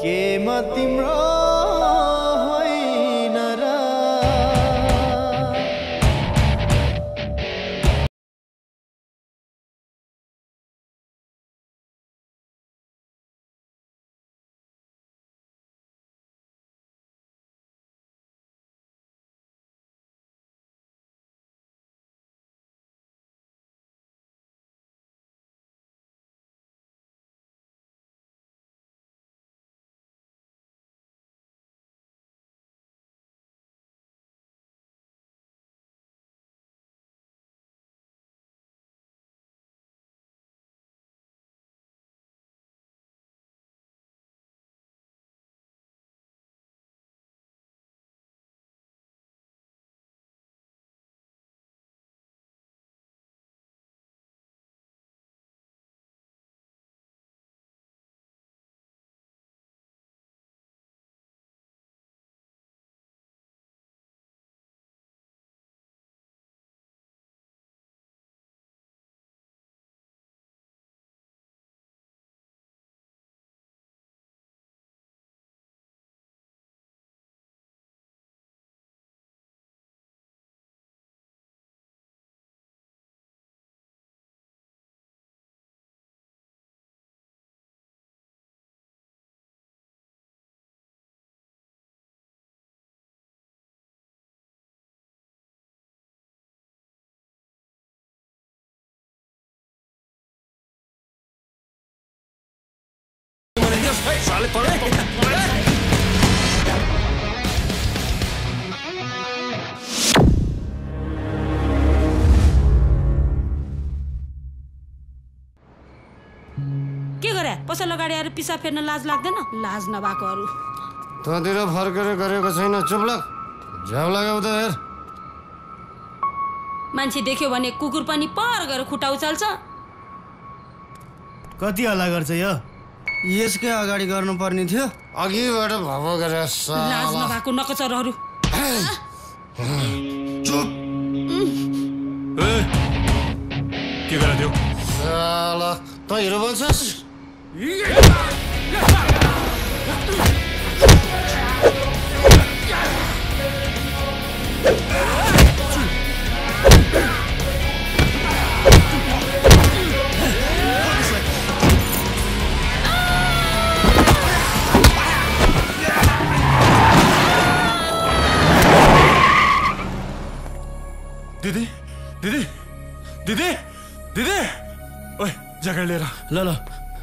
के म तिम्रो होइन र साले परे के गरे पसल अगाडि आएर पिसा फेर्न लाज लाग्दैन लाज नभएकोहरू तँतिर फर्केर गरेको छैन चुप लाग झ्याउ लाग्यो त हेर मान्छे देख्यो भने कुकुर पनि पर गरेर खुट्टा उचाल्छ कति हल्ला गर्छ यो यसकै अगाडि गर्नुपर्ने थियो अघिबाट भव गरेर लाज नभएको नकचरहरू चुप के गरेर थियो साला त हिरो बन्छस् दिदी दिदी दिदी दिदी ओए ज्याकेट लिएर ल ल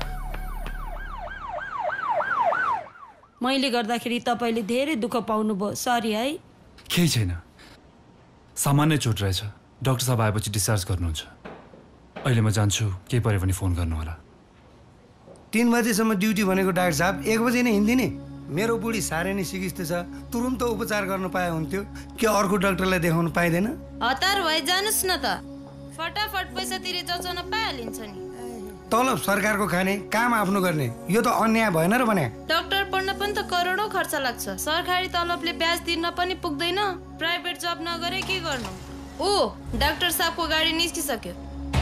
मैले गर्दाखेरि तपाईले धेरै दुःख पाउनुभयो सरी है केही छैन सामान्य चोट रहेछ डाक्टर साहब आएपछि डिस्चार्ज गर्नुहुन्छ अहिले म जान्छु केही पऱ्यो भने फोन गर्नु होला 3 बजेसम्म ड्युटी भनेको डाक्टर साहब 1 बजे नै हिँड्दिने मेरो बुढी साह्रै नै सिकिस्त छ तुरुन्त उपचार गर्न पाए हुन्थ्यो के अर्को डाक्टरलाई देखाउन पाइदैन हतार भइ जानुस् न त फटाफट पैसा तिरे जचाउन पाइहालिन्छ नि तलब सरकारको खाने काम आफ्नो गर्ने यो त अन्याय भएन र भने डाक्टर पढ्न पनि त करोडौं खर्च लाग्छ सरकारी तलबले ब्याज तिर्न पनि पुग्दैन प्राइभेट जब नगरे के गर्नु ओ डाक्टर साहबको गाडी निस्किसक्यो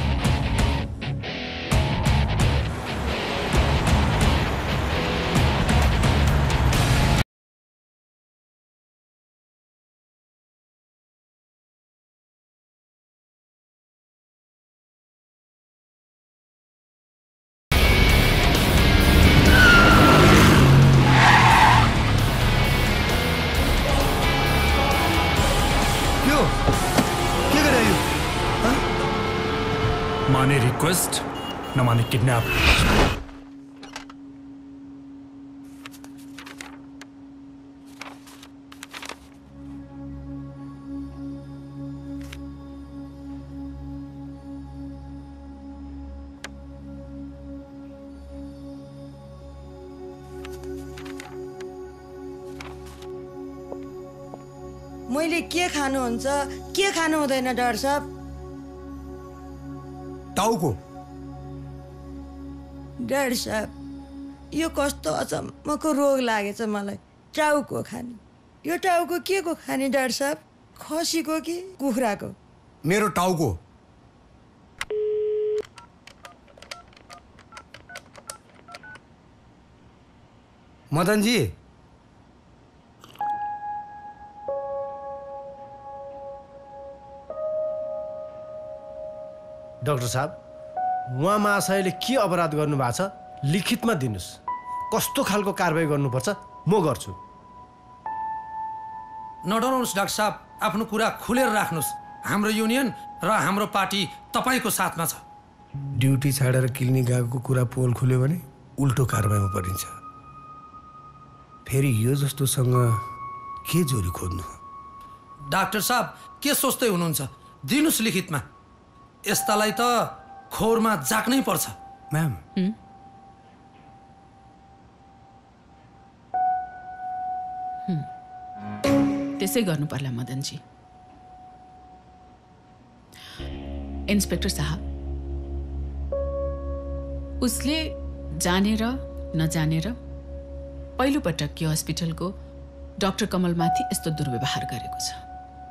माने रिक्वेस्ट न माने किडनैप मैले के खानुहुन्छ के खानु हुँदैन डाक्टर साहब टाउको डाक्टर साहब यो कस्तो अचम्मको रोग लागेछ मलाई टाउको खाने यो टाउको के को खाने डाक्टर साहब खसीको कि कुखुराको मेरो टाउको मदनजी डाक्टर साहब उहाँ महाशयले के अपराध गर्नुभएको छ लिखितमा दिनुहोस् कस्तो खालको कारबाही गर्नुपर्छ म गर्छु नडराउनुहोस् डाक्टर साहब आफ्नो कुरा खुलेर राख्नुहोस् हाम्रो युनियन र हाम्रो पार्टी तपाईँको साथमा छ ड्युटी छाडेर क्लिनिक गएको कुरा पोल खुल्यो भने उल्टो कारबाहीमा परिन्छ फेरि यो जस्तोसँग के जोरी खोज्नु डाक्टर साहब के सोच्दै हुनुहुन्छ दिनुहोस् लिखितमा यस्तालाई त खोरमा जाक्नै पर्छ म्याम त्यसै गर्नु पर्ला मदनजी इन्सपेक्टर साहब उसले जानेर नजानेर पहिलोपटक यो हस्पिटलको डाक्टर कमलमाथि यस्तो दुर्व्यवहार गरेको छ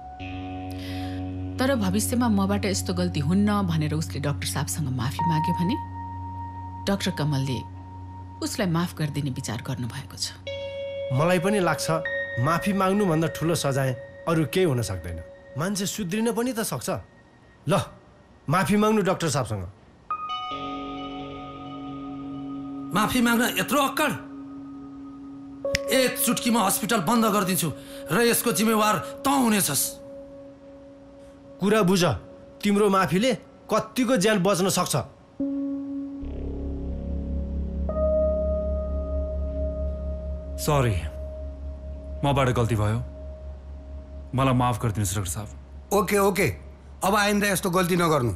तर भविष्यमा मबाट यस्तो गल्ती हुन्न भनेर उसले डाक्टर साहबसँग माफी माग्यो भने डाक्टर कमलले उसलाई माफ गरिदिने विचार गर्नुभएको छ मलाई पनि लाग्छ माफी माग्नुभन्दा ठुलो सजाय अरू केही हुन सक्दैन मान्छे सुध्रिन पनि त सक्छ ल माफी माग्नु डाक्टर साहबसँग माफी माग्न यत्रो अक्कड एक चुटकीमा हस्पिटल बन्द गरिदिन्छु र यसको जिम्मेवार तँ हुनेछस् कुरा बुझ तिम्रो माफीले कतिको ज्यान बच्न सक्छ सरी मबाट गल्ती भयो मलाई माफ गरिदिनुहोस् डाक्टर साहब ओके ओके अब आइन्दा यस्तो गल्ती नगर्नु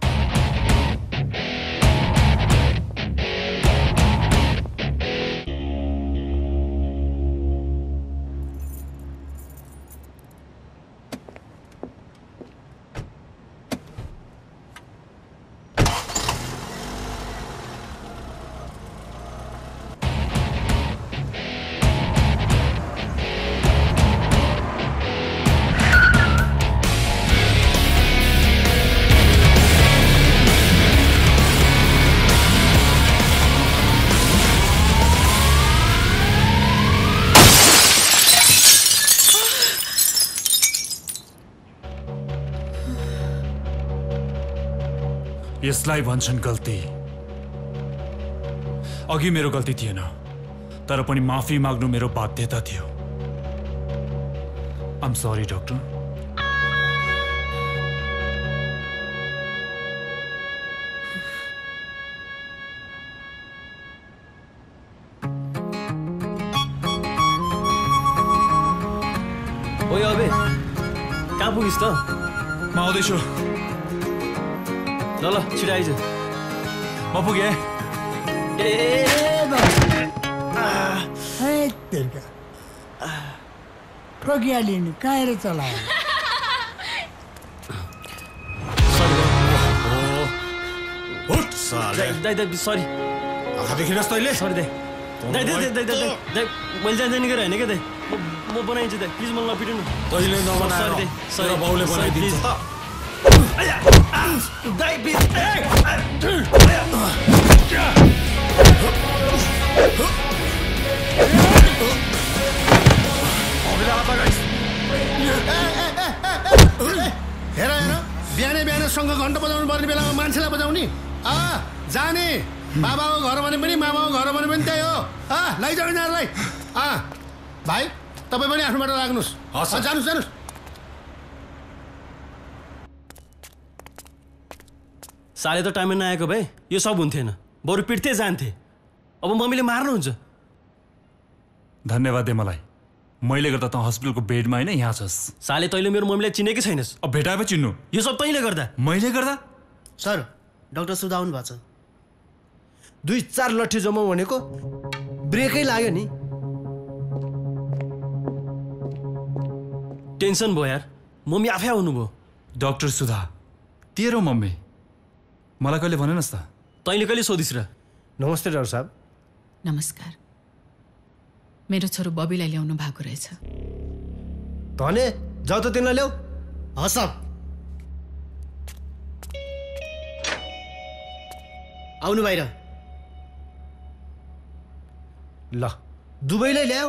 यसलाई भन्छन् गल्ती अघि मेरो गल्ती थिएन तर पनि माफी माग्नु मेरो बाध्यता थियो आम सरी डाक्टर ओए अबे कहाँ पुगिस् त म आउँदैछु ल छिटो आइज म पुगेँ ठोकिहालिनु कहाँ चलायो दाइ सरी देखिनुहोस् तैँले सरी दाइ मैले जानी गरेर होइन क्या दाइ म बनाइन्छु दाइ प्लिज मलाई नपिट्नु तैँले नबनाएर तेरो बाउले बनाइदिन्छ हेर बिहानै बिहानैसँग घन्टा बजाउनु पर्ने बेलामा मान्छेलाई बजाउने जाने बाबाको घर भने पनि मामाको घर भने पनि त्यही हो लैजाऊ यिनीहरूलाई भाइ तपाईँ पनि आफ्नोबाट लाग्नुहोस् जानुहोस् जानुहोस् साले त टाइममा नआएको भए यो सब हुन्थेन बरु पिट्दै जान्थे अब मम्मीले मार्नुहुन्छ धन्यवाद दे मलाई मैले गर्दा त हस्पिटलको बेडमा होइन यहाँ छस् साले तैँले मेरो मम्मीलाई चिनेकै छैनस् अब भेटाएपछि चिन्नु यो सब तैँले गर्दा मैले गर्दा सर डाक्टर सुधा आउनु भएको छ 2-4 लट्ठी जमाउ भनेको ब्रेकै लाग्यो नि टेन्सन भयो यार मम्मी आफै आउनुभयो डाक्टर सुधा तेरो मम्मी मलाई कहिले भनेनस् त तैँले कहिले सोधिस् र नमस्ते डाक्टर साहब नमस्कार मेरो छोरो बबीलाई ल्याउनु भएको रहेछ भने जाऊ त तिनलाई ल्याऊ हस् आउनु बाहिर ल दुबईलाई ल्याऊ।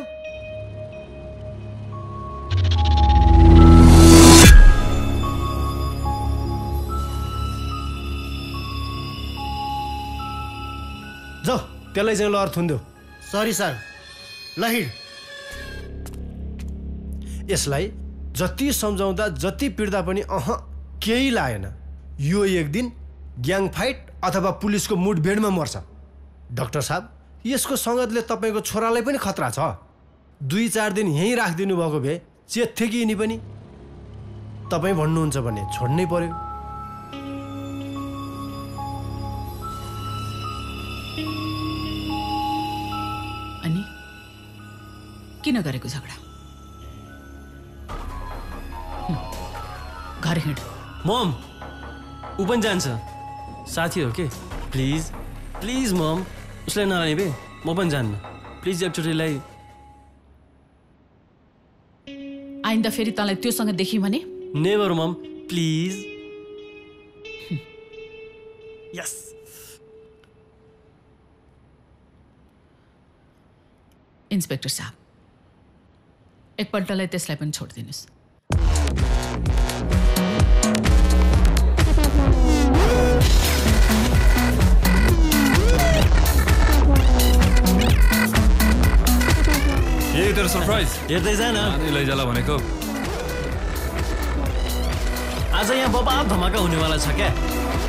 जाऊ त्यसलाई चाहिँ लहर थुन्देऊ। सरी सर, ल हिँड। यसलाई जति सम्झाउँदा जति पिड्दा पनि केही लागेन। यो एक दिन ग्याङ फाइट अथवा पुलिसको मुठभेडमा मर्छ। डाक्टर साहब, यसको सङ्गतले तपाईँको छोरालाई पनि खतरा छ। 2-4 दिन यहीँ राखिदिनु भएको भए चेत थियो कि यिनी पनि। तपाईँ भन्नुहुन्छ भने छोड्नै पर्यो। अनि किन गरेको झगडा? घर हिँड। मम ऊ पनि जान्छ, साथी हो के। प्लिज प्लिज मम, उसलाई नलाने बे, म पनि जान्न। प्लिज एकचोटिलाई। आइन्दा फेरि तँलाई त्योसँग देखि भने? Never mom, please. Yes. Inspector साहब, एकपल्टलाई त्यसलाई पनि छोडिदिनुहोस्। यही तेरो सरप्राइज। हेर्दै जान। लैजाला भनेको। आज यहाँ बबाल धमाका हुनेवाला छ क्या।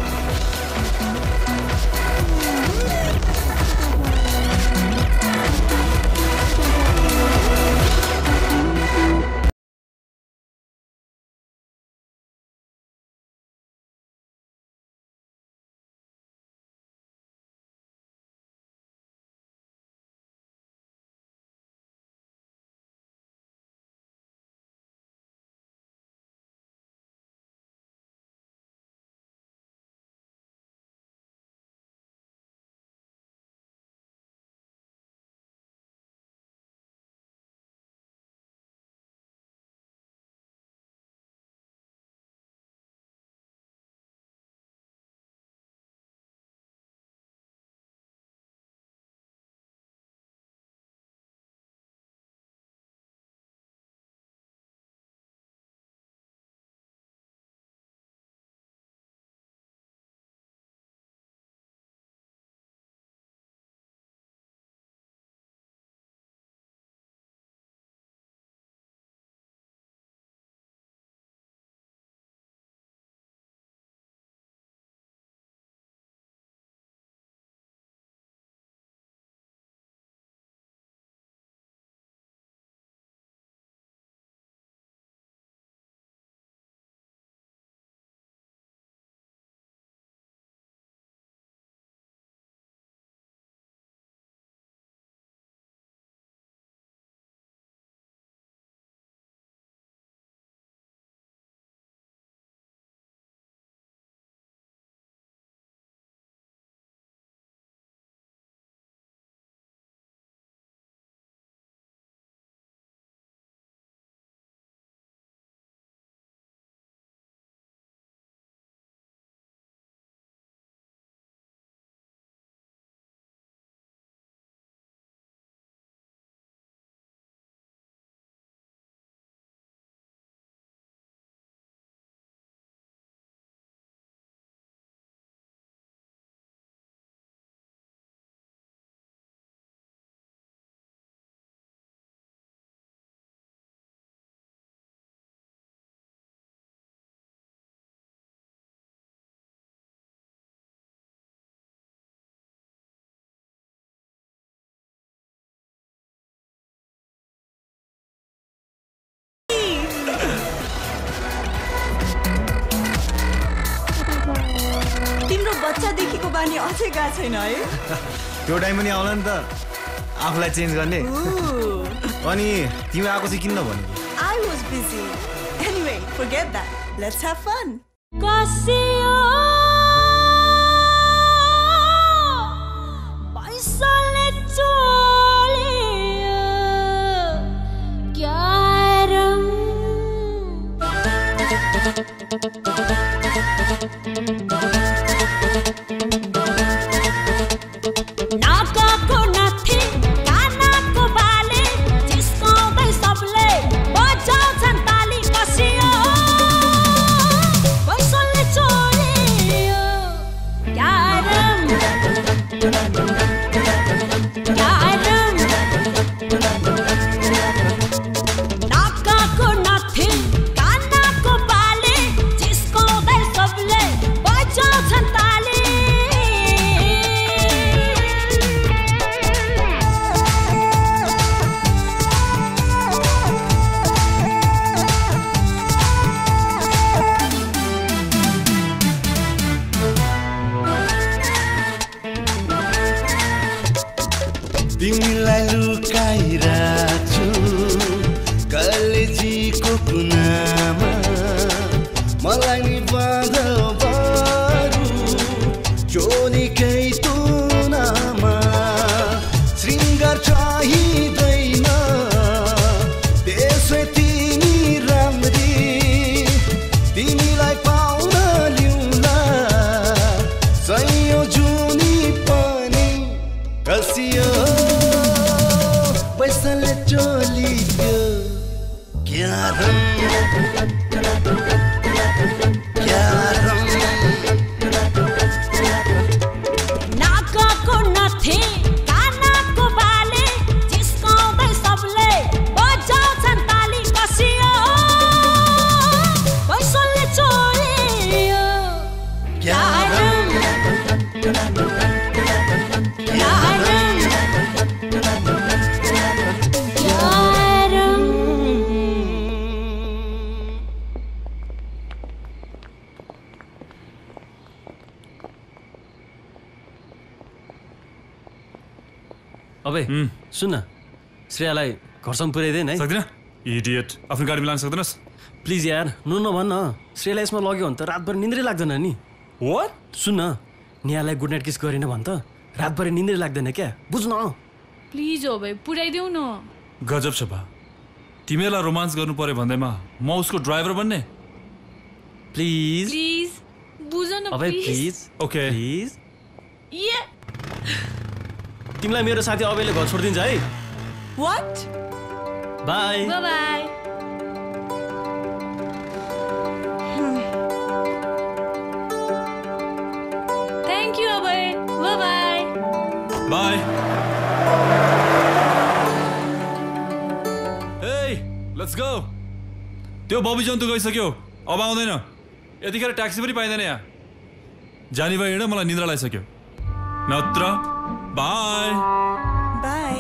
बच्चादेखिको बानी अझै गएको छैन है? त्यो टाइम पनि आउला नि त आफूलाई चेन्ज गर्ने। अनि तिमी आएको चाहिँ किन नभनेको? I was busy. Anyway, forget that. Let's have fun. नाका को नाथे काना को बा तिमीलाई लुकाइराख्छु कलेजीको कुनामा मलाई नि बाँधौ बरु चोरीकै तुनामा श्रृङ्गार चाहिँदैन त्यसै तिमी राम्री तिमीलाई पाउन ल्याउला सयौँ जुनी पनि कसियो पैसाले चोलियो नाकको नथे कानको बाले जिस्काउँदै सबले बजाउँछन् ताली कसियो पैसाले चोलियो अबे सुन न श्रेयालाई घरसम्म पुर्याइदिएन है सक्दिन इडियट आफ्नो गाडीमा लान सक्दैनस् प्लिज यार नभन्न श्रेयालाई यसमा लग्यो भने त रातभर निन्द्रै लाग्दैन नि वाट सुन न नेहालाई गुड नाइट किस गरेन भन् त रातभरि निन्द्रै लाग्दैन क्या बुझ्न प्लिज हो भाइ पुऱ्याइदेऊ न गजब छ बा तिमीलाई रोमान्स गर्नु पर्यो भन्दैमा म उसको ड्राइभर बन्ने प्लिज प्लिज बुझ न अबे प्लिज ओके प्लिज ये तिमीलाई मेरो साथी अबेले घर छोडिदिन्छ है What? Bye bye thank you अबे bye bye hey let's go त्यो बबी जन्तु गइसक्यो अब आउँदैन यतिखेर ट्याक्सी पनि पाइँदैन यहाँ जानी भाइ हिँड मलाई निद्रा लागिसक्यो नत्र बाई बाई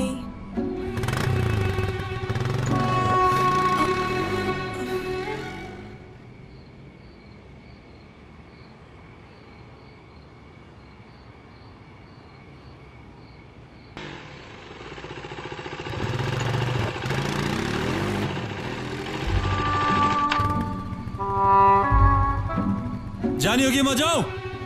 जानी होगी मैं जाऊं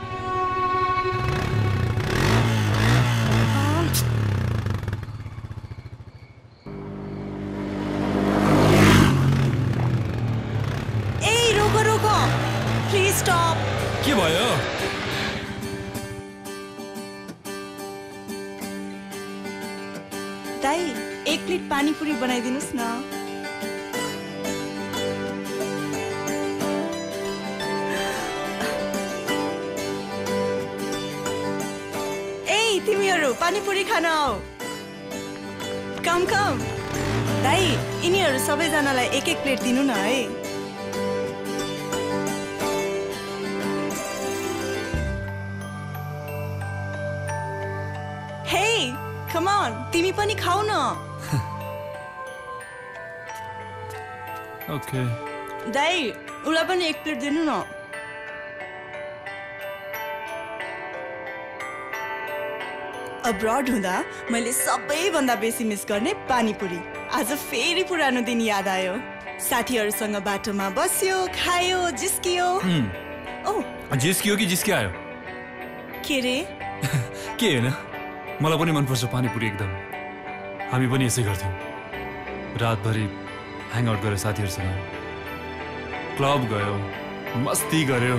रोको प्लिज स्टप के भयो दाई एक प्लेट पानीपुरी बनाइदिनुस् न तिमीहरू पानीपुरी खान आऊ कम दाई यिनीहरू सबैजनालाई एक एक प्लेट दिनु न है हे कम अन तिमी पनि खाऊ न ओके दाई उलाई पनि एक प्लेट दिनु न अब्रॉड हुँदा मैले सबैभन्दा बेसी मिस गर्ने पानीपुरी आज फेरि पुरानो दिन याद आयो साथीहरूसँग बाटोमा बस्यो खायो जिस्कियो ओ जिस्कियो कि जिस्के आयो के रे के हैन मलाई पनि मनपर्छ पानीपुरी एकदम हामी पनि यसै गर्थ्यौं रातभरि ह्याङ आउट गरेर साथीहरूसँग क्लब गयो मस्ती गर्यो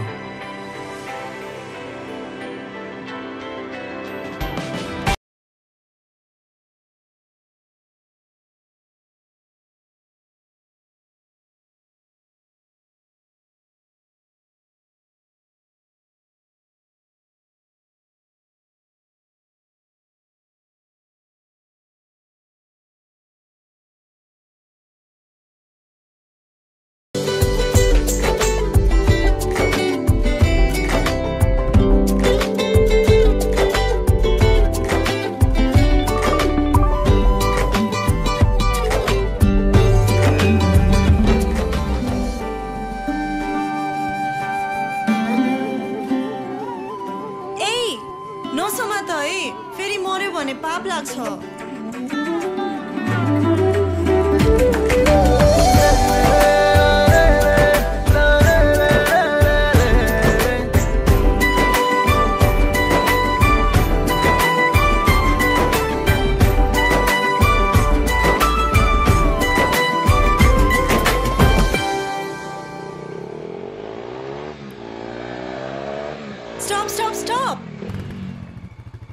नसमा त है फेरि मर्यो भने पाप लाग्छ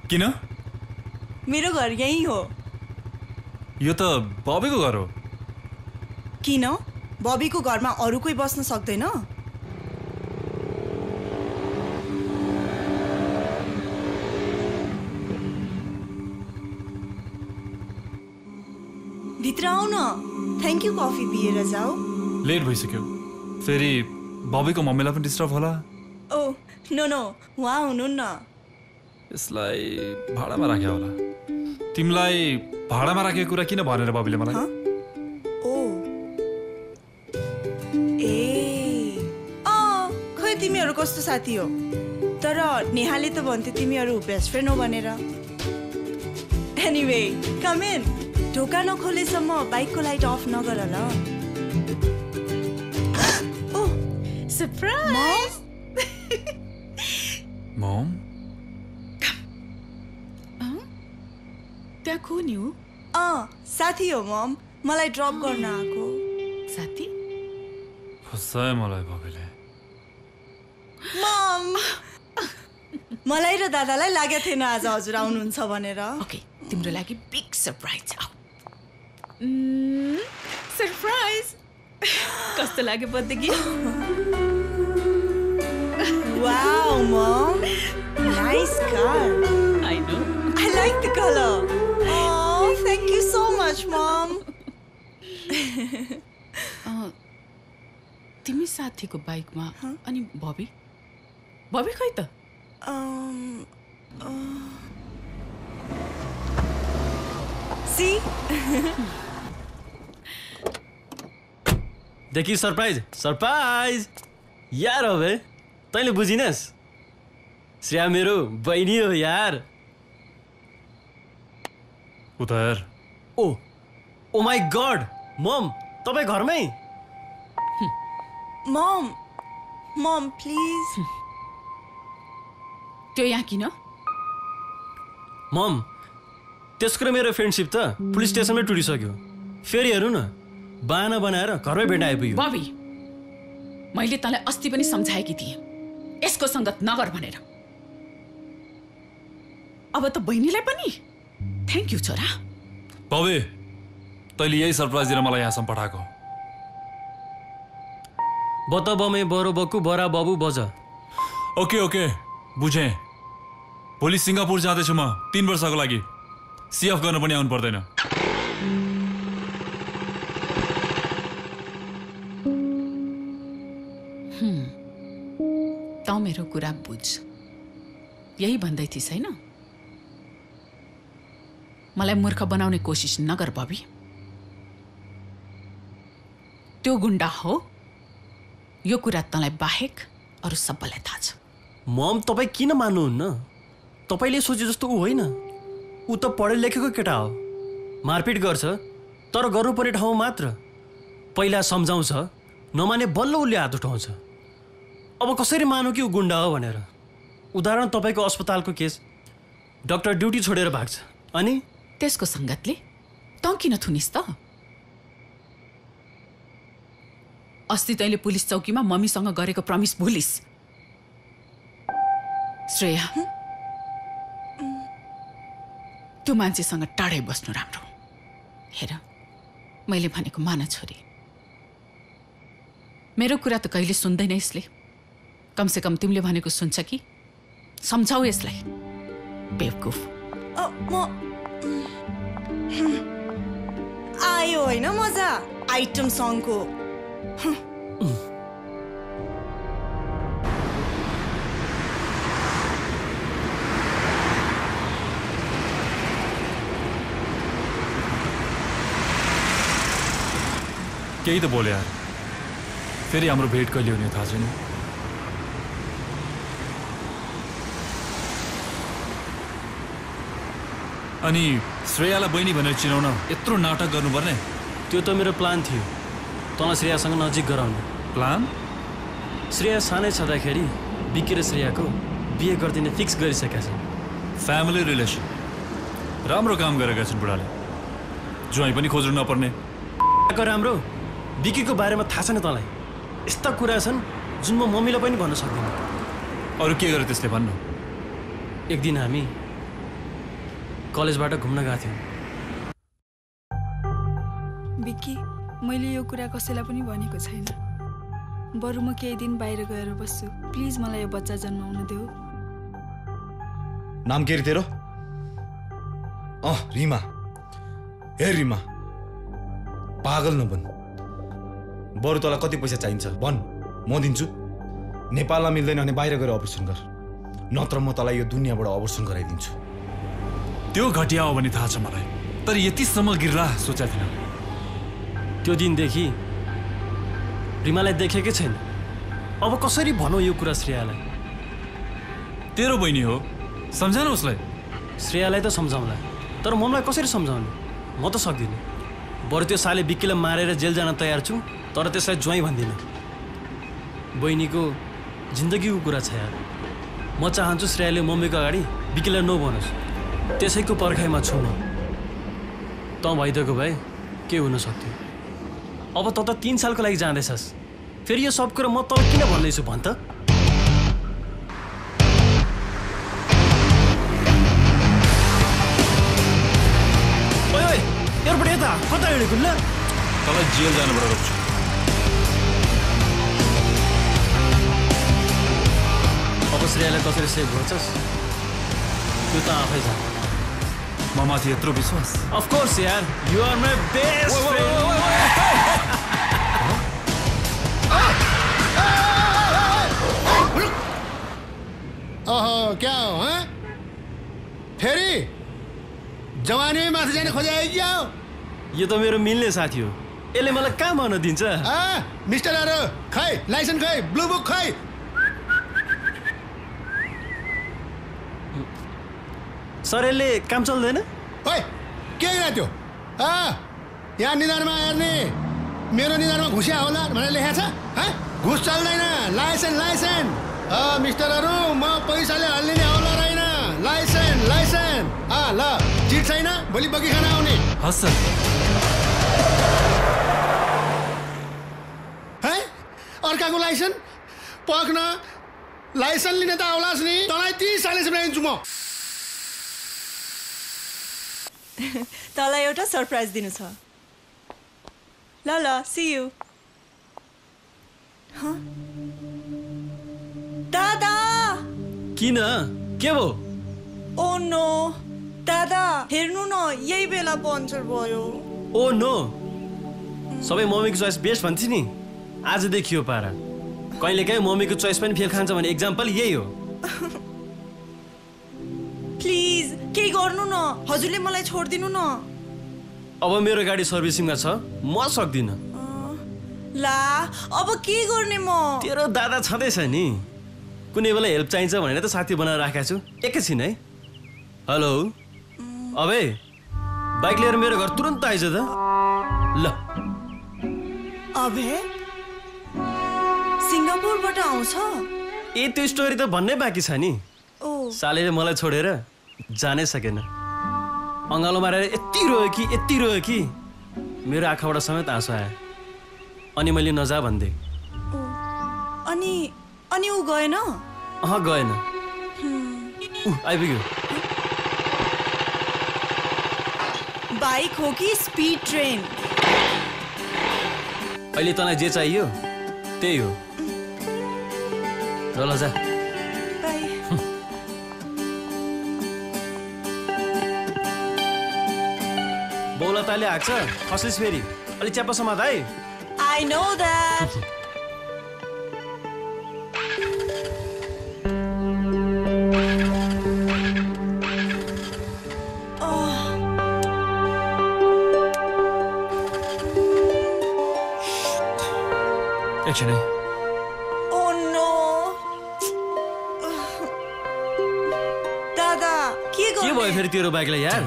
किन? मेरो घर यही हो। यो त बबीको घर हो। किन? बबीको घरमा अरू कोही बस्न सक्दैन? भित्र आऊ न, थ्याङ्क यू, कफी पिएर जाऊ। लेट भइसक्यो, फेरि बबीको मम्मीलाई पनि डिस्टर्ब होला। ओ नो नो, उहाँ हुनुहुन्न। यसलाई भाडामा राख्यो होला। तिमीलाई भाडामा राखेको कुरा किन भनेर बबीले मलाई? ओ ए खै तिमीहरू कस्तो साथी हो? तर नेहाले त भन्थ्यो तिमीहरू बेस्ट फ्रेन्ड हो भनेर। Anyway come in. ढोका नखोलेसम्म बाइकको लाइट अफ नगर ल। ओ सरप्राइज। मम त्यहाँ को नि हो? साथी हो मम, मलाई ड्रप गर्न आएको। साथी? फसायो मलाई बबीले। मम मलाई र दादालाई लागेको थिएन आज हजुर आउनुहुन्छ भनेर। ओके, तिम्रो लागि बिग सरप्राइज। सरप्राइज कस्तो लाग्यो birthday gift? Wow mom, nice car. I know, I like the colour. Oh, thank you so much, Mom. तिमी साथीको बाइकमा अनि बबी? बबी खै त? See? देखि सरप्राइज सरप्राइज यार हो बे, तैँले बुझिनस्? श्रेया मेरो बहिनी हो यार। उतार। ओ माई गॉड, मम तपाईँ घरमै? Mom please. त्यो यहाँ किन? मम त्यसको र मेरो फ्रेन्डसिप त पुलिस स्टेसनमै टुटिसक्यो। फेरि हेर्नु न, बाहना बनाएर घरमै भेट्न आइपुग्यो। बबी, मैले तँलाई अस्ति पनि सम्झाएकी थिएँ यसको सङ्गत नगर भनेर। अब त बहिनीलाई पनि थ्याङ्क यू छोरा। बबी, तैँले यही सरप्राइज दिएर मलाई यहाँसम्म पठाएको। बत बमे बरो बक्कु बरा बाबु बज। ओके ओके, बुझेँ। भोलि सिङ्गापुर जाँदैछु म 3 वर्षको लागि। सिएफ गर्न पनि आउनु पर्दैन। तँ मेरो कुरा बुझ, यही भन्दै थिइस् हैन? मलाई मूर्ख बनाउने कोसिस नगर बबी। त्यो गुण्डा हो, यो कुरा तँलाई बाहेक अरू सबैलाई थाहा छ। मम तपाईँ किन मान्नुहुन्न? तपाईँले सोचे जस्तो ऊ होइन। ऊ त पढे लेखेको केटा हो, मारपिट गर्छ तर गर्नुपर्ने ठाउँ मात्र। पहिला सम्झाउँछ, नमाने बल्ल उसले हात उठाउँछ। अब कसरी मानौँ कि ऊ गुण्डा हो भनेर? उदाहरण तपाईँको अस्पतालको केस, डाक्टर ड्युटी छोडेर भाग्छ अनि त्यसको सङ्गतले तँ किन थुनिस् त? अस्ति तैँले पुलिस चौकीमा मम्मीसँग गरेको प्रमिस भुलिस्? श्रेया, त्यो मान्छेसँग टाढै बस्नु राम्रो। हेर, मैले भनेको मान छोरी। मेरो कुरा त कहिले सुन्दैन यसले। कमसेकम तिमीले भनेको सुन्छ कि? सम्झाऊ यसलाई, बेवकुफ। आयो होइन मजा आइटम सङको। केही त बोले यार। फेरि हाम्रो भेट कहिले हुने थाहा छैन। अनि श्रेयालाई बहिनी भनेर चिनाउन यत्रो नाटक गर्नुपर्ने? त्यो त मेरो प्लान थियो, तँलाई श्रेयासँग नजिक गराउने। प्लान? श्रेया सानै छँदाखेरि बिकी र श्रेयाको बिहे गरिदिने फिक्स गरिसकेका छन्। फ्यामिली रिलेसन राम्रो काम गरेका छन् बुढाले। ज्वाइँ पनि खोज्नु नपर्ने। राम्रो बिकीको बारेमा थाहा छैन तँलाई? यस्ता कुरा छन् जुन म मम्मीलाई पनि भन्न सक्दिनँ। अरू के गरे त्यसले भन्नु? एक दिन हामी कलेजबाट घुम्न गएको थियौँ। विक्की, मैले यो कुरा कसैलाई पनि भनेको छैन। बरु म केही दिन बाहिर गएर बस्छु। प्लिज मलाई यो बच्चा जन्माउन देऊ। नाम के रे तेरो? रिमा। हे रिमा, पागल नबन। बरु तँलाई कति पैसा चाहिन्छ भन, म दिन्छु। नेपालमा मिल्दैन भने बाहिर गएर अपरेसन गर, नत्र म तँलाई यो दुनियाँबाट अपरेसन गराइदिन्छु। त्यो घटिया हो भने थाहा छ मलाई, तर यतिसम्म गिर्ला सोचेको थिएन। त्यो दिनदेखि रिमालाई देखेकै छैन। अब कसरी भनौँ यो कुरा श्रेयालाई? तेरो बहिनी हो, सम्झान उसलाई। श्रेयालाई त सम्झाउँला, तर ममलाई कसरी सम्झाउने? म त सक्दिनँ। बरु त्यो साले विक्कीलाई मारेर जेल जान तयार छु, तर त्यसलाई ज्वाइँ भन्दिनँ। बहिनीको जिन्दगीको कुरा छ यार। म चाहन्छु श्रेयाले मम्मीको अगाडि विक्कीलाई नभनोस्, त्यसैको पर्खाइमा छु म। तँ भइदिएको भए के हुन सक्थ्यो? अब त 3 सालको लागि जाँदैछस्, फेरि यो सब कुरा म तँ किन भन्दैछु भन् त? यता कता हिँडेको ल? तँलाई जेल जानुबाट रोक्छु। अब श्रेयालाई कसरी सेभ गर्छस् त्यो त आफै जान। म माथि यत्रो विश्वास? अफ कोर्स यार, you are my best friend. ओहो, क्या हो हैं? फेरि जवानी में माथि जाने खोजे आयो क्या हो? यो त मेरो मिल्ने साथी हो, यसले मलाई काम गर्न दिन्छ। मिस्टरहरु खै लाइसेन्स खै ब्लू बुक खै। सर यसले काम चल्दैन? ओइ के होइन त्यो? यहाँ निधारमा हेर्ने, मेरो निधारमा घुसिया होला भनेर लेखेको छ। घुस चल्दैन, लाइसेन्स लाइसेन्स। मिस्टरहरु म पैसाले हल्लिने हौला रहेन। Licence licence. ल चिट छैन, भोलि बगी खाना आउने। हस् सर। अर्काको लाइसेन्स पक्न लाइसेन्स लिने त आउलास् नि। तँलाई 30 सालसम्म दिन्छु म। तँलाई एउटा सरप्राइज दिनु छ। ल ल, सी यू। दादा! किन? के भो? ओ नो दादा, हेर्नु न, यही बेला पञ्चर भयो। ओ नो, सबै मम्मीको चोइस बेस्ट भन्छ नि, आज देखियो पारा। कहिलेकाहीँ मम्मीको चोइस पनि फेल खान्छ भने एक्जाम्पल यही हो। प्लिज केही गर्नु न, हजुरले मलाई छोडिदिनु न। अब मेरो गाडी सर्भिसिङमा छ, म सक्दिनँ। ला अब के गर्ने म? तेरो दादा छँदैछ नि, कुनै बेला हेल्प चाहिन्छ भनेर त साथी बनाएर राखेको छु। एकैछिन है। हेलो अबे, बाइक लिएर मेरो घर तुरन्त आइज त। ल अबे सिङ्गापुरबाट आउँछ? त्यो स्टोरी त भन्नै बाँकी छ नि। सालेले मलाई छोडेर जानै सकेन। अँगालो मारेर यति रोयो कि मेरो आँखाबाट समेत आँसु आयो। अनि मैले नजा भन्दै। अनि ऊ गएन? गएन। आइपुग्यो। बाइक हो कि स्पिड ट्रेन? अहिले तँलाई जे चाहियो त्यही हो। ल जा। बौलताले आएको छ, खसिस फेरि अलि च्याप्पा समात है। I know that. एकछिन है। Oh no. दादा के भयो फेरि तेरो बाइकलाई यार?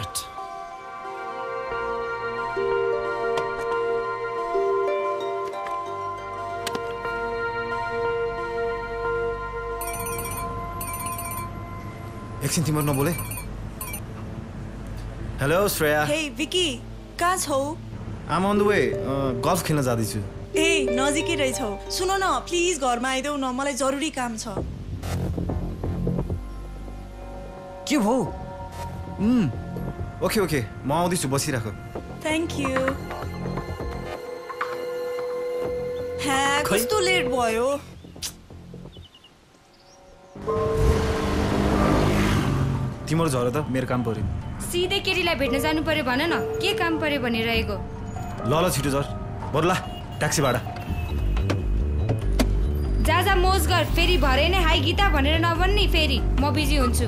एकछिन तिम्रो नबोले। हेलो श्रेया। हे विकी, कहाँ छौ? I'm on the way, golf खेल्न जाँदैछु। नजिकै रहेछौ। सुन न प्लिज, घरमा आइदेऊ न, मलाई जरुरी काम छ। के भो? ओके ओके म आउँदैछु बसिराख थ्याङ्क यू कस्तो लेट भयो तिम्रो झर त मेरो काम पर्यो सिधै केटीलाई भेट्न जानु पर्यो भन न के काम पर्यो भनिरहेको ल ल छिटो झर बरु ला ट्याक्सी भाडा जा मोज गर फेरि भरे नै हाई गीता भनेर नभन्नी फेरि म बिजी हुन्छु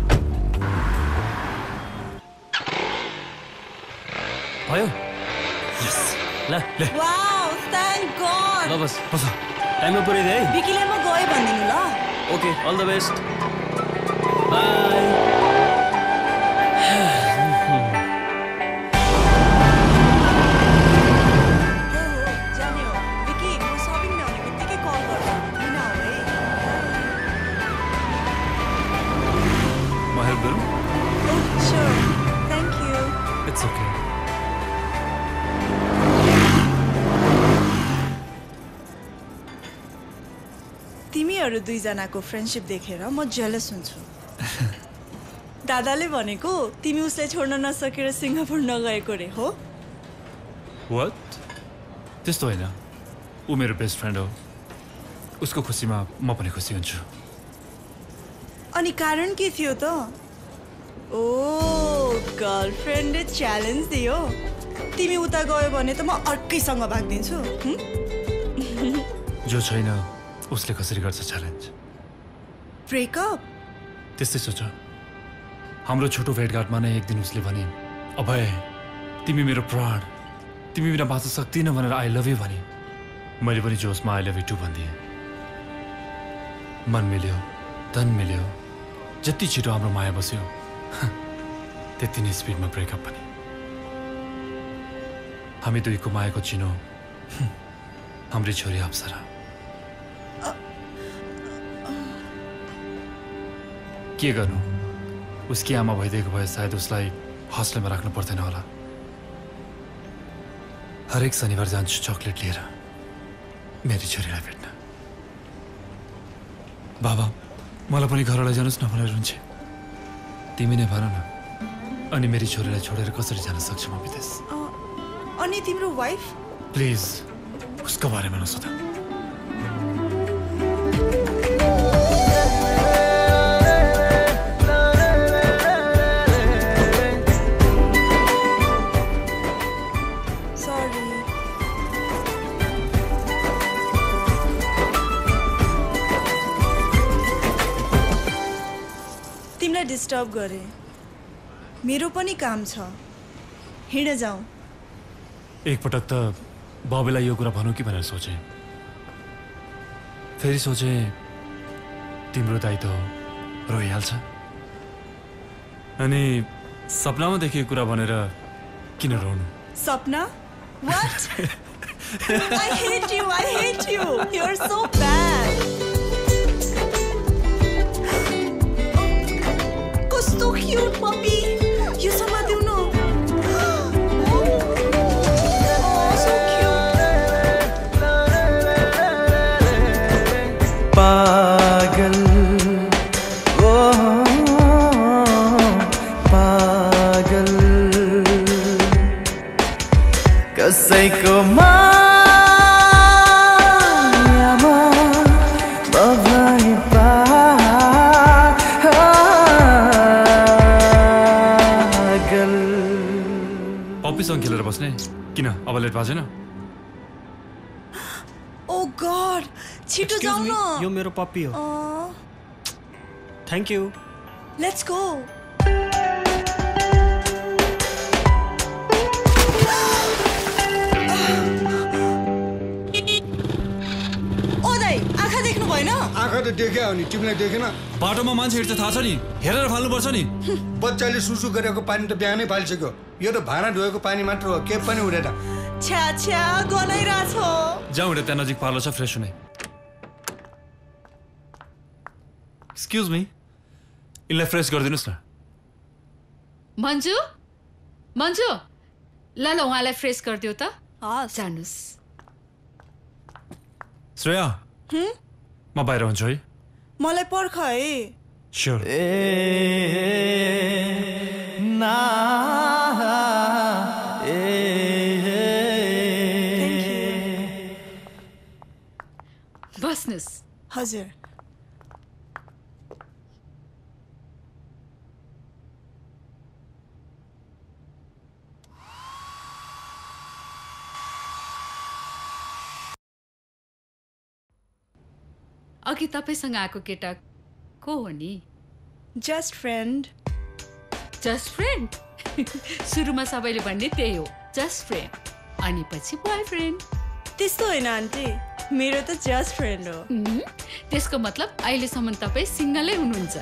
भयो यस ल ले वाउ थ्याङ्क गॉड ल बस बस टाइममा पुर्याइदिए है विकीलाई म गए भन्दिनु ल okay all the best bye It's okay. तिमीहरू दुईजनाको फ्रेन्डशिप देखेर म जेलस हुन्छु दादाले भनेको तिमी उसलाई छोड्न नसकेर सिङ्गापुर नगएको रे हो What? त्यस्तो होइन ऊ मेरो बेस्ट फ्रेन्ड हो उसको खुसीमा म पनि खुसी हुन्छु अनि कारण के थियो त ओ गर्लफ्रेन्डले च्यालेन्ज दियो तिमी उता गयो भने त म अर्कैसँग भाग्दिन्छु जो छैन उसले कसरी गर्छ च्यालेन्ज ब्रेकअप त्यस्तै सोच हाम्रो छोटो भेटघाटमा नै एक दिन उसले भने अभय तिमी मेरो प्राण तिमी बिना बाँच्न सक्दिन भनेर आई लभ यु भने मैले पनि जोसमा आई लभ यु टु भनिदिएँ मन मिल्यो तन मिल्यो जति छिटो हाम्रो माया बस्यो त्यति नै स्पिडमा ब्रेकअप पनि हामी दुईको मायाको चिनो हाम्री छोरी अप्सरा के गर्नु उसकी आमा भइदिएको भए सायद उसलाई हस्टेलमा राख्नु पर्दैन होला हरेक शनिबार जान्छु चकलेट लिएर मेरी छोरीलाई भेट्न बाबा मलाई पनि घर लैजानुस् न भनेर हुन्छे तिमी नै भन न अनि मेरी छोरीलाई छोडेर कसरी जान सक्छु म विदेश अनि तिम्रो वाइफ प्लिज उसको बारेमा नसोध डिस्टर्ब गरे मेरो पनि काम छ हिँड जाऊ एकपटक त बाबुलाई यो कुरा भनौँ कि भनेर सोचे फेरि सोचे तिम्रो दाइ त रोइहाल्छ अनि सपनामा देखेको कुरा भनेर किन रोनु सपना what I hate you you're so bad so cute, puppy. You समातिउ न. Oh, so cute. पागल, oh, पागल. कसैको मायामा बभाइ पप्पीसँग खेलेर बस्ने किन अब लेट भएको छैन ओ गॉड छिटो जाऊ न यो मेरो पप्पी हो थ्याङ्क यू लेट्स गो ओ दाइ आँखा देख्नु भएन आँखा त देख्या हो नि तिमीलाई देखेन बाटोमा मान्छे हिँड्छ थाहा छ नि हेरेर फाल्नुपर्छ नि बच्चाले सुसु गरेको पानी त बिहानै फालिसक्यो यो त भाँडा धोएको पानी मात्र हो के पनि हुँदैन छ्या छ्या गनाइरहेछ जाऊ एउटा त्यहाँ नजिक पार्लर छ फ्रेस हुने एक्सक्युज मी यसलाई फ्रेस गरिदिनुहोस् न मन्जु मन्जु ल उहाँलाई फ्रेस गरिदियो त हस् जानुस् श्रेया म बाहिर हुन्छु है मलाई पर्ख है स्योर ना बस्नुहोस्। हजुर। अघि तपाईसँग आएको केटा को हो नि? Just friend. Just friend? सुरुमा सबैले भन्ने त्यही हो, जस्ट फ्रेन्ड, अनि पछि बोयफ्रेन्ड। त्यस्तो होइन आन्टी, मेरो त जस्ट फ्रेन्ड हो। त्यसको मतलब अहिलेसम्म तपाईँ सिङ्गलै हुनुहुन्छ।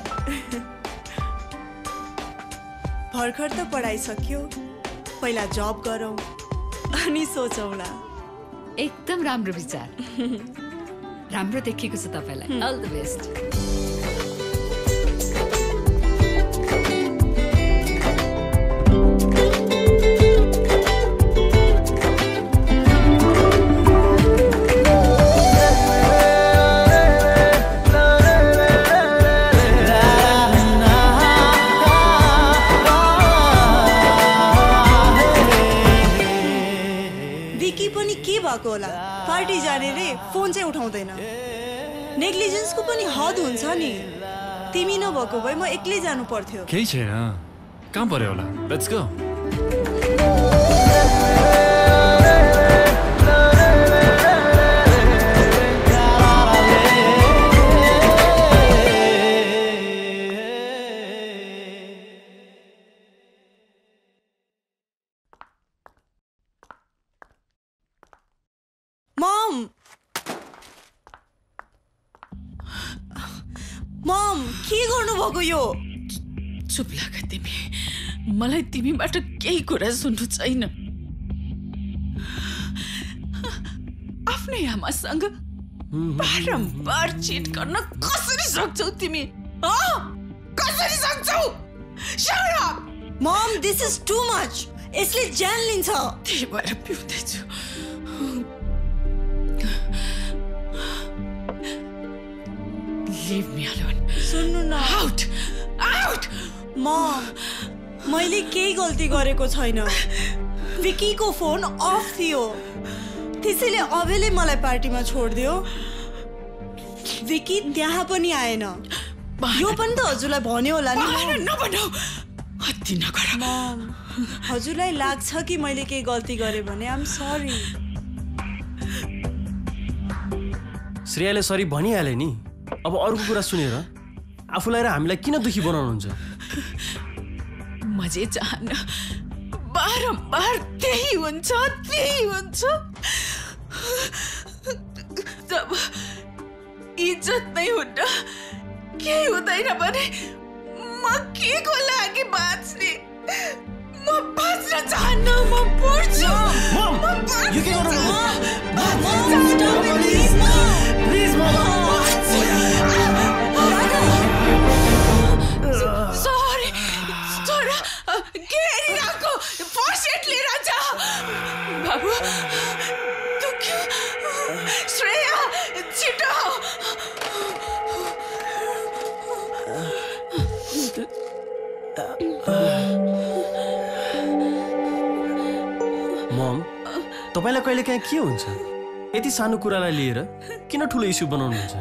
भर्खर त पढाइ सक्यो, पहिला जब गरौँ अनि सोचौँला। एकदम राम्रो विचार। राम्रो देखिएको छ तपाईलाई। All the best. विकी पनि के भएको होला, पार्टी जाने रे फोन चाहिँ उठाउँदैन। नेग्लिजेन्सको पनि हद हुन्छ नि। तिमी नभएको भए म एक्लै जानु पर्थ्यो। केही छैन, काम पर्यो होला। Let's go. मम, के गर्नुभएको यो? चुप लाग तिमी, मलाई तिमीबाट केही कुरा सुन्नु छैन। आफ्नै आमासँग बारम्बार चिट गर्न कसरी सक्छौ तिमी? कसरी सक्छौ? Shut up! Mom, this is too much. यसले ज्यान लिन्छ। त्यही भएर पिउँदैछु। Leave me alone. सुन्नु न। Out! Out! मम, मैले केही गल्ती गरेको छैन। विकीको फोन अफ थियो, त्यसैले अबेले मलाई पार्टीमा छोडिदियो। विकी त्यहाँ पनि आएन। यो पनि त हजुरलाई भन्यो होला नि। नभनौ, अति नगर। मम, हजुरलाई लाग्छ कि मैले केही गल्ती गरेँ भने आम सरी। श्रेयाले सरी भनिहाले नि। अब अर्को कुरा सुनेर आफूलाई र हामीलाई किन दुखी बनाउनुहुन्छ? मजे चाहन्न, बारम्बार त्यही हुन्छ। जब इज्जत नै हुन्न, केही हुँदैन भने म के को लागि बाँच्ने? म बाँच्न चाहन्न, म पर्छु। सरी, छोरा, घेरिरहेको फर्स्ट लिएर जा। बाबु, दुख्यो। श्रेया, छिटो। मम, तपाईँलाई कहिले काहीँ के हुन्छ? यति सानो कुरालाई लिएर किन ठुलो इस्यु बनाउनुहुन्छ?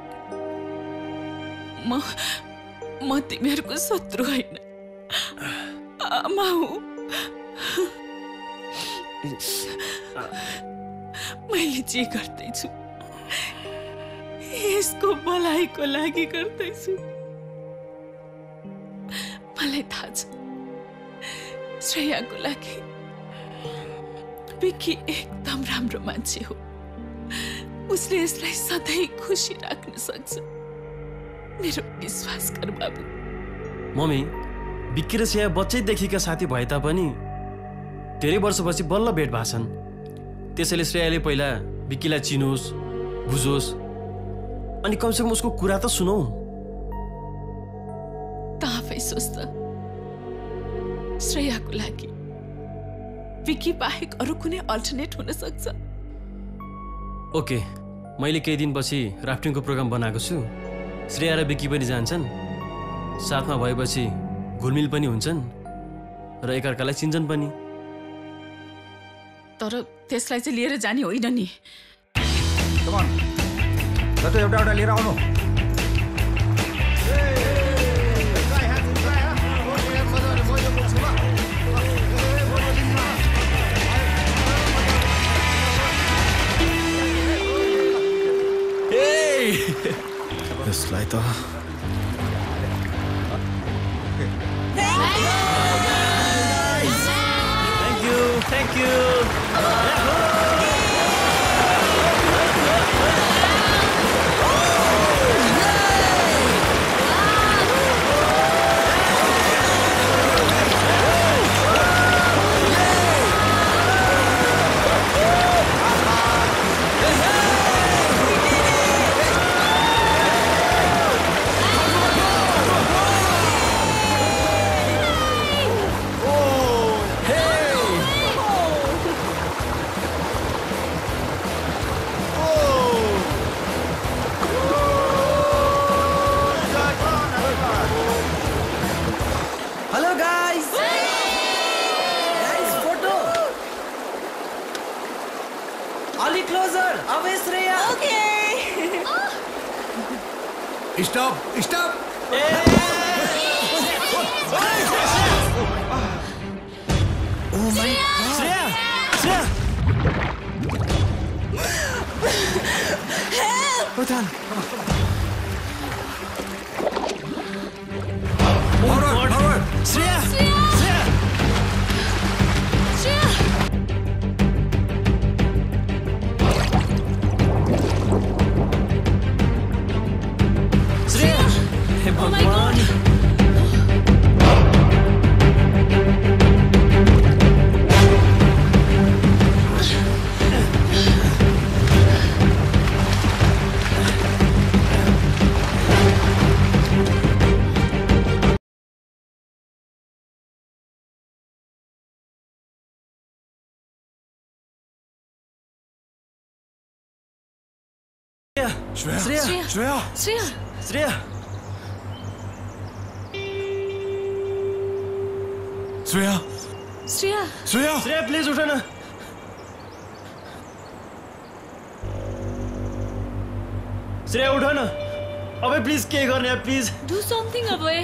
म तिमीहरूको शत्रु होइन, आमा हुँ। मैले जे गर्दैछु यसको भलाइको लागि गर्दैछु। मलाई थाहा छ श्रेयाको लागि विकी एकदम राम्रो मान्छे हो। उसले यसलाई सधैँ खुसी राख्न सक्छ। मेरो विश्वास गर बाबु। मम्मी, विक्की र श्रेया बच्चैदेखिका साथी भए तापनि धेरै वर्षपछि बल्ल भेट भाछन्। त्यसैले श्रेयाले पहिला विक्कीलाई चिनोस्, बुझोस्, अनि कमसेकम उसको कुरा त सुनौ। त आफै सोच त, श्रेयाको लागि विक्की बाहेक अरू कुनै अल्टरनेट हुन सक्छ? ओके, मैले केही दिनपछि राफ्टिङको प्रोग्राम बनाएको छु। श्रेया र विक्की पनि जान्छन्, साथमा भएपछि घुलमिल पनि हुन्छन्। र एकअर्कालाई चिन्छन् पनि। तर त्यसलाई चाहिँ लिएर जाने होइन नि। एउटा लिएर आउनु। यसलाई त Thank you. Stop! Oh my God! Shreya! Help! Pradhan! Forward! Shreya! Oh my God! Shreya, please उठ न। श्रेया उठ न। अबे प्लीज के गर्ने यार प्लीज। Do something अबे।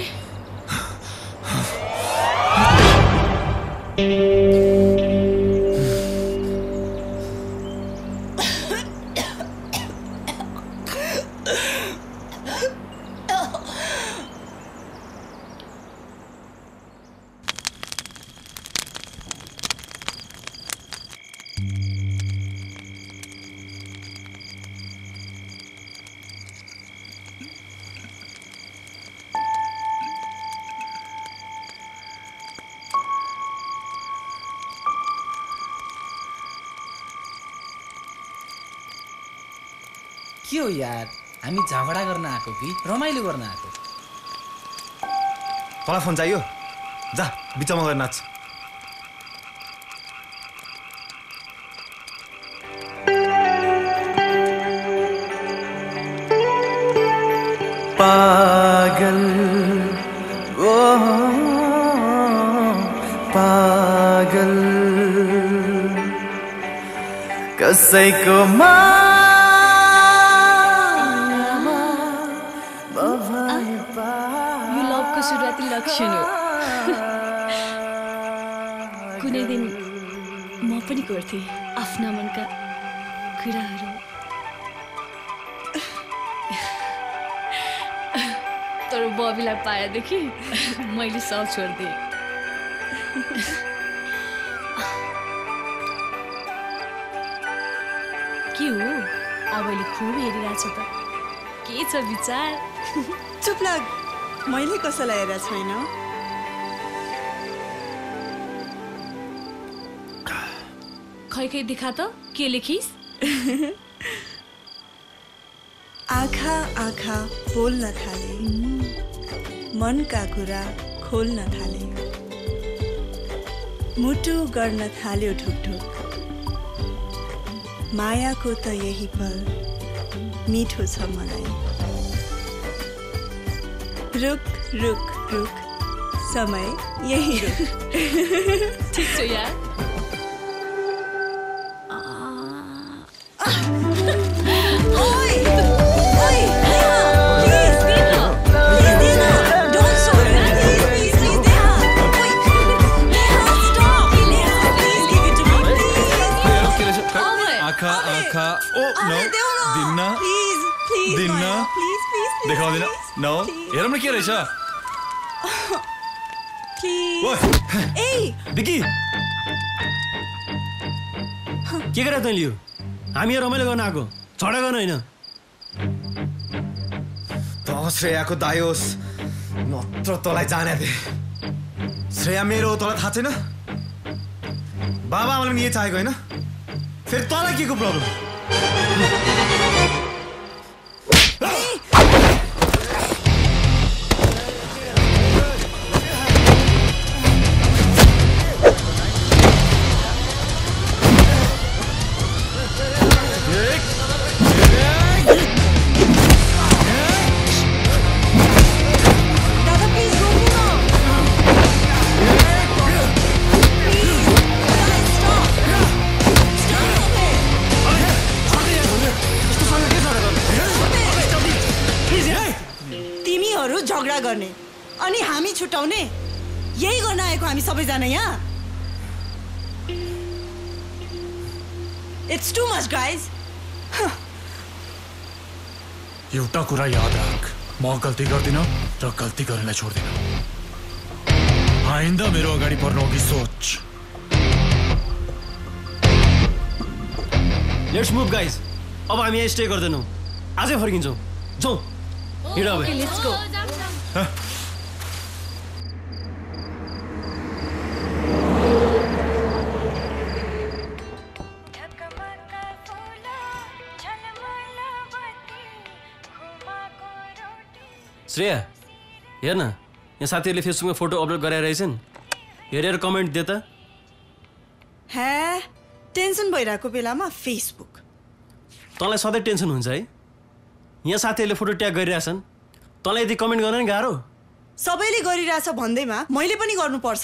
के हो यार, हामी झगडा गर्न आएको कि रमाइलो गर्न आएको? तँलाई फोन चाहियो? जा बिचमा गएर नाच। पागल वो पागल कसैको सुरुवाती लक्षण हो। कुनै दिन म पनि गर्थे आफ्ना मनका कुराहरू। तर बबीलाई पाएदेखि मैले सब छोडिदिएँ। के हो अबले खुब हेरिरहेछ त? के छ विचार? चुप लाग, मैले कसैलाई हेरेको छैन। खै दिखा त के लेखिस्? आँखा आँखा बोल्न थाले, मनका कुरा खोल्न थाले, मुटु गर्न थाल्यो ढुकढुक। मायाको त यही पल मिठो छ मलाई। रुक रुक रुक समय यही ठीक छ यार ओइ ओइ प्लिज देना डोन्ट शो प्लिज देना stop please give it to me आँखा आँखा ओ नो दिन्न प्लिज प्लिज दिन्न प्लिज प्लिज देखाउँदिन नो हेरौँ न के रहेछ प्लिज ए विकी के गरे तैँले यो हामी यहाँ रमाइलो गर्न आएको झगडा गर्न होइन त श्रेयाको दाइ होस् नत्र तँलाई जाने थिएँ श्रेया मेरो हो तँलाई थाहा छैन बाबा आमाले पनि यही चाहेको होइन फेरि तँलाई के को प्रब्लम झगडा गर्ने अनि हामी छुटाउने यही गर्न आएको हामी सबैजना यहाँ इट्स टु मच गाइज एउटा कुरा याद राख म गल्ती गर्दिन र गल्ती गर्नेलाई छोड्दिन आइन्दा मेरो अगाडि पर्नु अघि सोच लेट्स मुभ गाइज अब हामी यहाँ स्टे गर्दैनौँ आजै फर्किन्छौँ जाउँ हिँड अब लेट्स गो श्रेया हेर न यहाँ साथीहरूले फेसबुकमा फोटो अपलोड गराएर रहेछन् हेरेर कमेन्ट दे त हे टेन्सन भइरहेको बेलामा फेसबुक तँलाई सधैँ टेन्सन हुन्छ है यहाँ साथीहरूले फोटो ट्याग गरिरहेछन् तँलाई यदि कमेन्ट गर्न नि गाह्रो सबैले गरिरहेछ भन्दैमा मैले पनि गर्नुपर्छ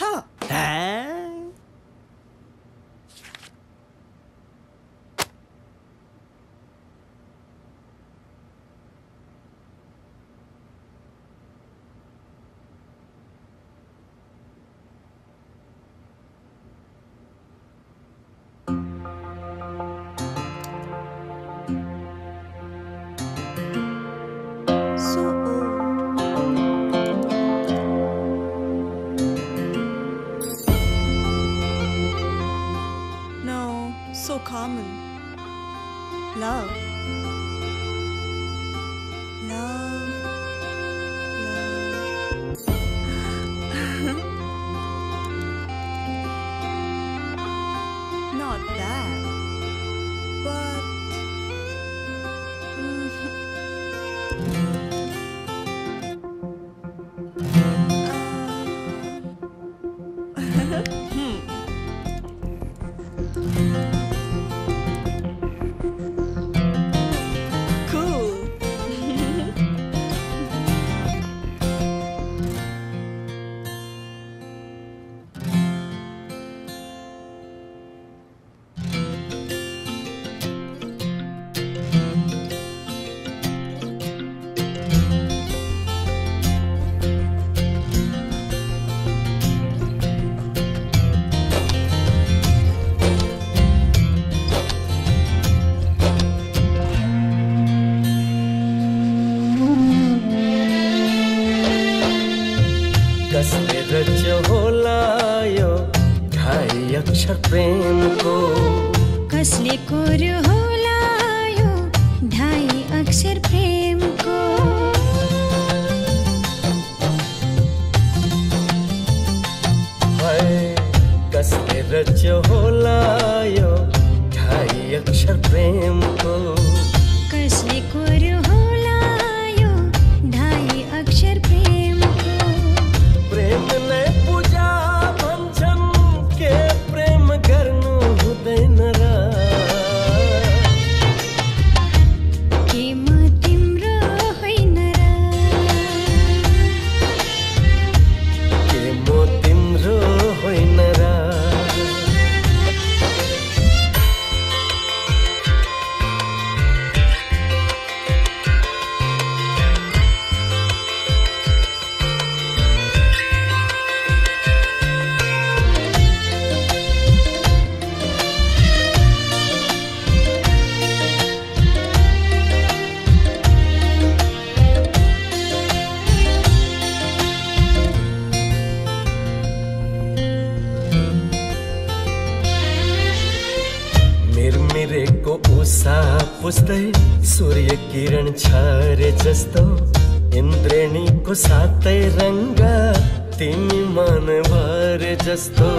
common. Love. Love. Love. Not bad. But... प्रेम को कसले कोर्यो होला यो 2.5 अक्षर प्रेम को हाय कसले रच्यो होला यो 2.5 अक्षर प्रेम को कसले कोर्यो होला यो 2.5 अक्षर प्रेम को प्रेम नै पूजा भन्छन् के प्रेम गर्नु हुँदैन र के म तिम्रो होइन र के म उषा पुस्दै सूर्य किरण छरे जस्तो इन्द्रेणीको सातै रङ्ग तिमी मनभर जस्तो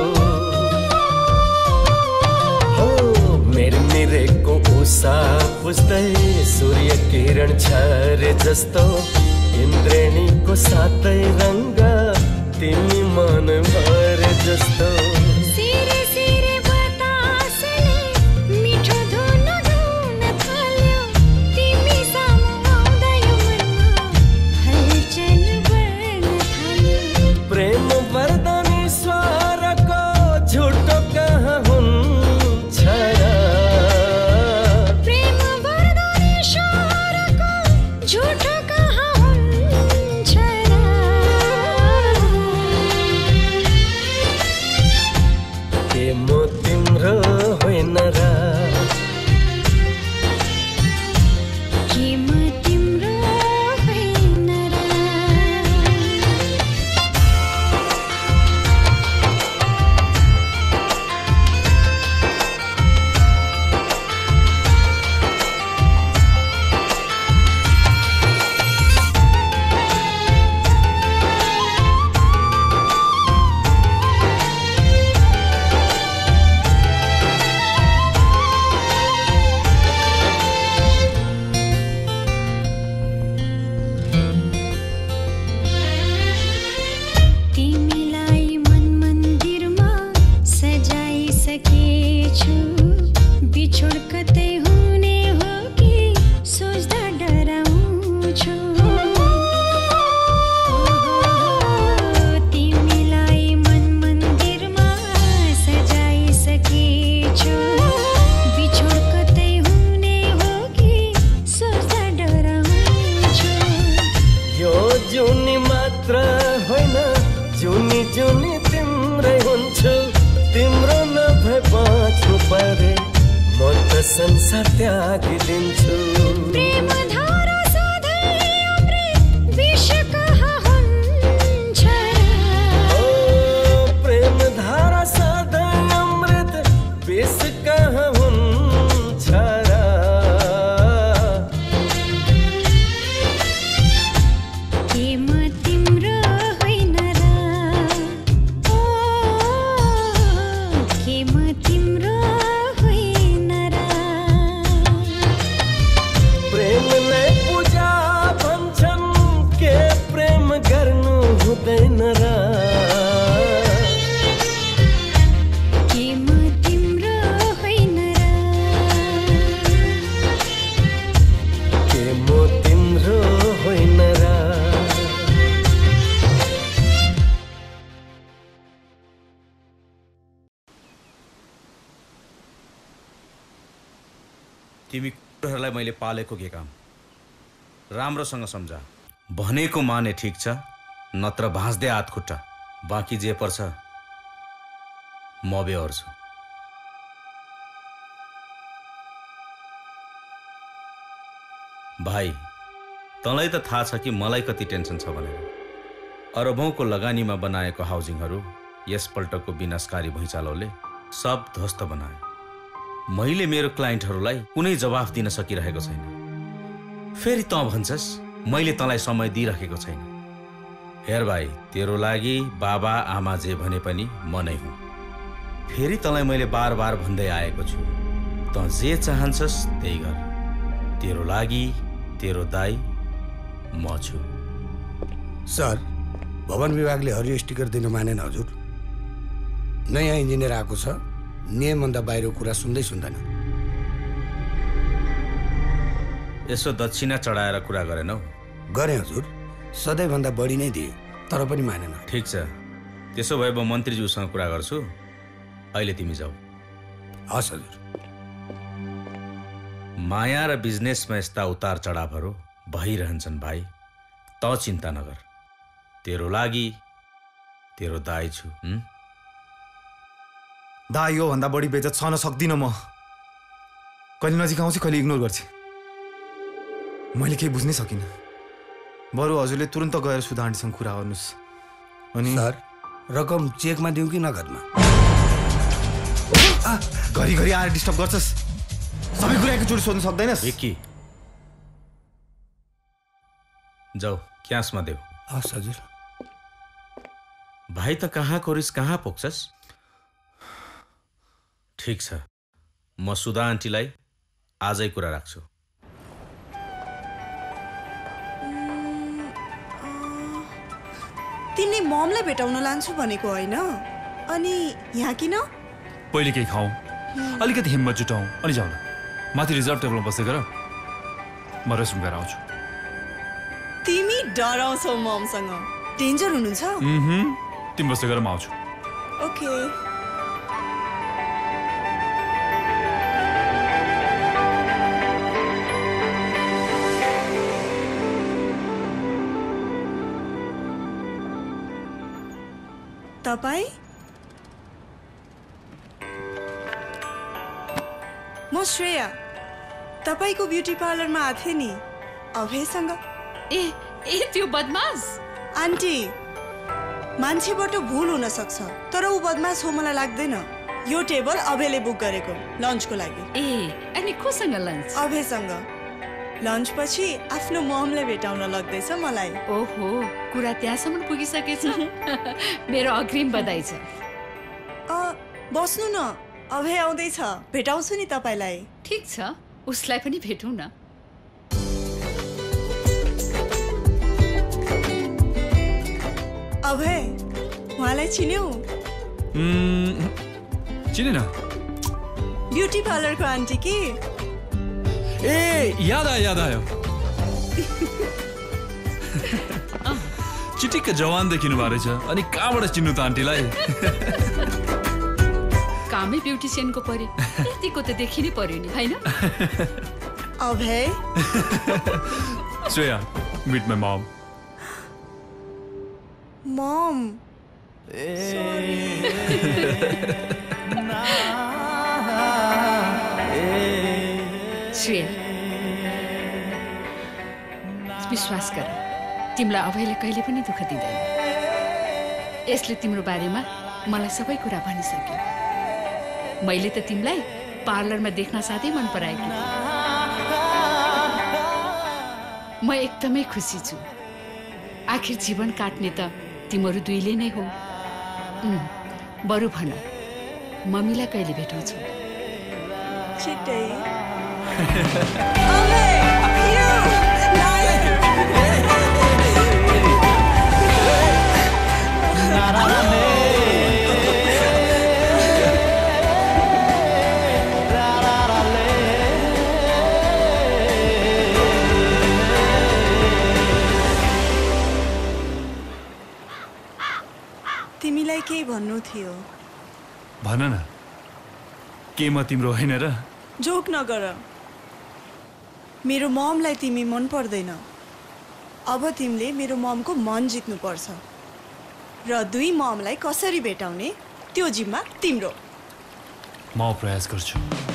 हो मिरेको उषा पुस्दै सूर्य किरण छरे जस्तो इन्द्रेणीको सातै रङ्ग तिमी मनभर जस्तो सिरे सिरे बतासले मिठो धुन गाउन थाल्यो तिमी सामु आउँदा यो मनमा हलचल बढ्न थाल्यो प्रेम वरदानी स्वरको झुटो कहाँ हुन्छ र प्रेम वरदानी स्वरको झुटो कहाँ हुन्छ र के म तिम्रो होइन र के म तिम्रो होइन र तिमीलाई मन मन्दिरमा सजाइसकेछु बिछोड कतै हुने हो कि सोच्दा डराउँछु तिमीलाई मन मन्दिरमा सजाइसकेछु बिछोड कतै हुने हो कि सोच्दा डराउँछु यो जुनी मात्र होइन जुनी जुनी तिम्रै हुन्छु तिम्रो नभए बाँच्नु परे म त संसार त्यागिदिन्छु प्रेम धारा सधैँ अमृत विष कहाँ हुन्छ ओ प्रेम धारा सधैँ अमृत विष कहाँ हुन्छ र के म तिम्रो होइन र ओ के म तिम्रो होइन र प्रेमलाई पूजा भन्छन् के प्रेम गर्नु हुँदैन र के म तिम्रो होइन र के म तिम्रो होइन र तिमी कुकुरहरूलाई मैले पालेको के काम राम्रोसँग सम्झा भनेको माने ठिक छ नत्र भाँच्दै हात खुट्टा बाँकी जे पर्छ म बेहोर्छु भाइ तँलाई त थाहा छ कि मलाई कति टेन्सन छ भनेर अरबौंको लगानीमा बनाएको हाउजिङहरू यसपल्टको विनाशकारी भुइँचालोले सब ध्वस्त बनायो मैले मेरो क्लाइन्टहरूलाई कुनै जवाफ दिन सकिरहेको छैन फेरि तँ भन्छस् मैले तँलाई समय दिइराखेको छैन हेर भाइ तेरो लागि बाबा आमा जे भने पनि म नै हुँ फेरि तँलाई मैले बार बार भन्दै आएको छु तँ जे चाहन्छस् त्यही गर तेरो लागि तेरो दाई म छु सर भवन विभागले हरियो स्टिकर दिन मानेन हजुर नयाँ इन्जिनियर आएको छ नियमभन्दा बाहिरको कुरा सुन्दै सुन्दैन यसो दक्षिणा चढाएर कुरा गरेनौ गरे हजुर सधैँभन्दा बढी नै दिए तर पनि मानेन ठिक छ त्यसो भए म मन्त्रीज्यूसँग कुरा गर्छु अहिले तिमी जाऊ हस् हजुर माया र बिजनेसमा यस्ता उतार चढावहरू भइरहन्छन् भाइ त चिन्ता नगर तेरो लागि तेरो दाइ छु दाइ यो भन्दा बढी बेइज्जत सहन सक्दिनँ म कहिले नजिक आउँछु कहिले इग्नोर गर्छु मैले केही बुझ्नै सकिनँ बरु हजुरले तुरन्त गएर सुधा आन्टीसँग कुरा गर्नुहोस् अनि सर रकम चेकमा दिउँ कि नगदमा घरिघरि आएर डिस्टर्ब गर्छस् सबै कुरा एकैचोटि सोध्न सक्दैनस्? विक्की जाऊ क्यासमा देऊ। हस् हजुर। भाइ त कहाँको रिस कहाँ पोख्छस्? ठिक छ, म सुधा आन्टीलाई आजै कुरा राख्छु। तिमीले ममलाई भेटाउन लान्छु भनेको होइन? अनि यहाँ किन? पहिले केही खाऊ, अलिकति हिम्मत जुटाऊ अनि जाऊ न। माथि रिजर्भ टेबलमा बसेर म रेस्टरुम गएर आउँछु। तिमी डराउँछौ ममसँग। डेन्जर हुनुहुन्छ? तिमी बस्दै गरेर म आउँछु। ओके। तपाईँ? म श्रेया। तपाईँको ब्युटी पार्लरमा आएको थिएँ नि अभयसँग। ए त्यो बदमास? आन्टी, मान्छेबाट भुल हुन सक्छ तर ऊ बदमास हो मलाई लाग्दैन। यो टेबल अभयले बुक गरेको लन्चको लागि। अनि कोसँग लन्च? अभयसँग। लन्च पछि आफ्नो ममलाई भेटाउन लाग्दैछ मलाई। ओहो, कुरा त्यहाँसम्म पुगिसकेछ। मेरो अग्रिम बधाई छ। बस्नु न, अभय आउँदैछ, भेटाउँछु नि तपाईँलाई। ठिक छ, उसलाई पनि भेटौँ न। अभय, उहाँलाई चिन्यौ? चिनेन। ब्युटी पार्लरको आन्टी कि? ए याद आयो। चिटिक्क जवान देखिनु भएको रहेछ। अनि कहाँबाट चिन्नु त आन्टीलाई? कामै ब्युटिसियनको पर्यो, यतिको त देखिनै पर्यो नि, होइन? अभय। Shreya, meet my mom. Mom. Shreya, विश्वास गर, तिमीलाई अभयले कहिले पनि दुःख दिँदैन। यसले तिम्रो बारेमा मलाई सबै कुरा भनिसक्यो। मैले त तिमीलाई पार्लरमा देख्न साथै मन पराएको। म एकदमै खुसी छु। आखिर जीवन काट्ने त तिमीहरू दुईले नै हो। बरु भन, मम्मीलाई कहिले भेटाउँछु? छिट्टै। तिमीलाई के भन्नु थियो? भन न, के म तिम्रो होइन र? जोक नगर। मेरो ममलाई तिमी मन पर्दैन। अब तिमीले मेरो ममको मन जित्नु पर्छ र दुई ममलाई कसरी भेटाउने त्यो जिम्मा तिम्रो। म प्रयास गर्छु।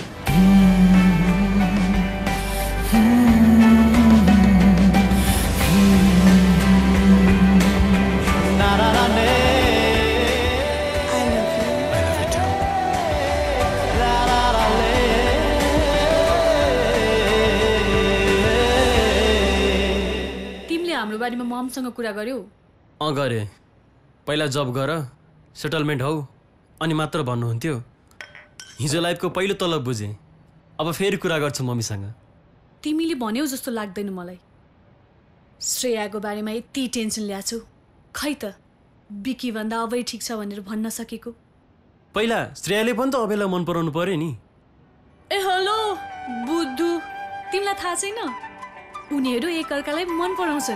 हाम्रो बारेमा ममसँग कुरा गर्यौ? गरे। पहिला जब गर, सेटलमेन्ट हौ अनि मात्र भन्नुहुन्थ्यो। हिजो लाइफको पहिलो तलब बुझे। अब फेरि कुरा गर्छु मम्मीसँग। तिमीले भन्यौ जस्तो लाग्दैन मलाई। श्रेयाको बारेमा यति टेन्सन ल्याछु, खै त बिकी भन्दा अभय ठिक छ भनेर भन्न सकेको। पहिला श्रेयाले पनि त अभयलाई मन पराउनु पर्यो नि। ए हेलो बुद्धु, तिमीलाई थाहा छैन? उनीहरू एकअर्कालाई मन पराउँछन्।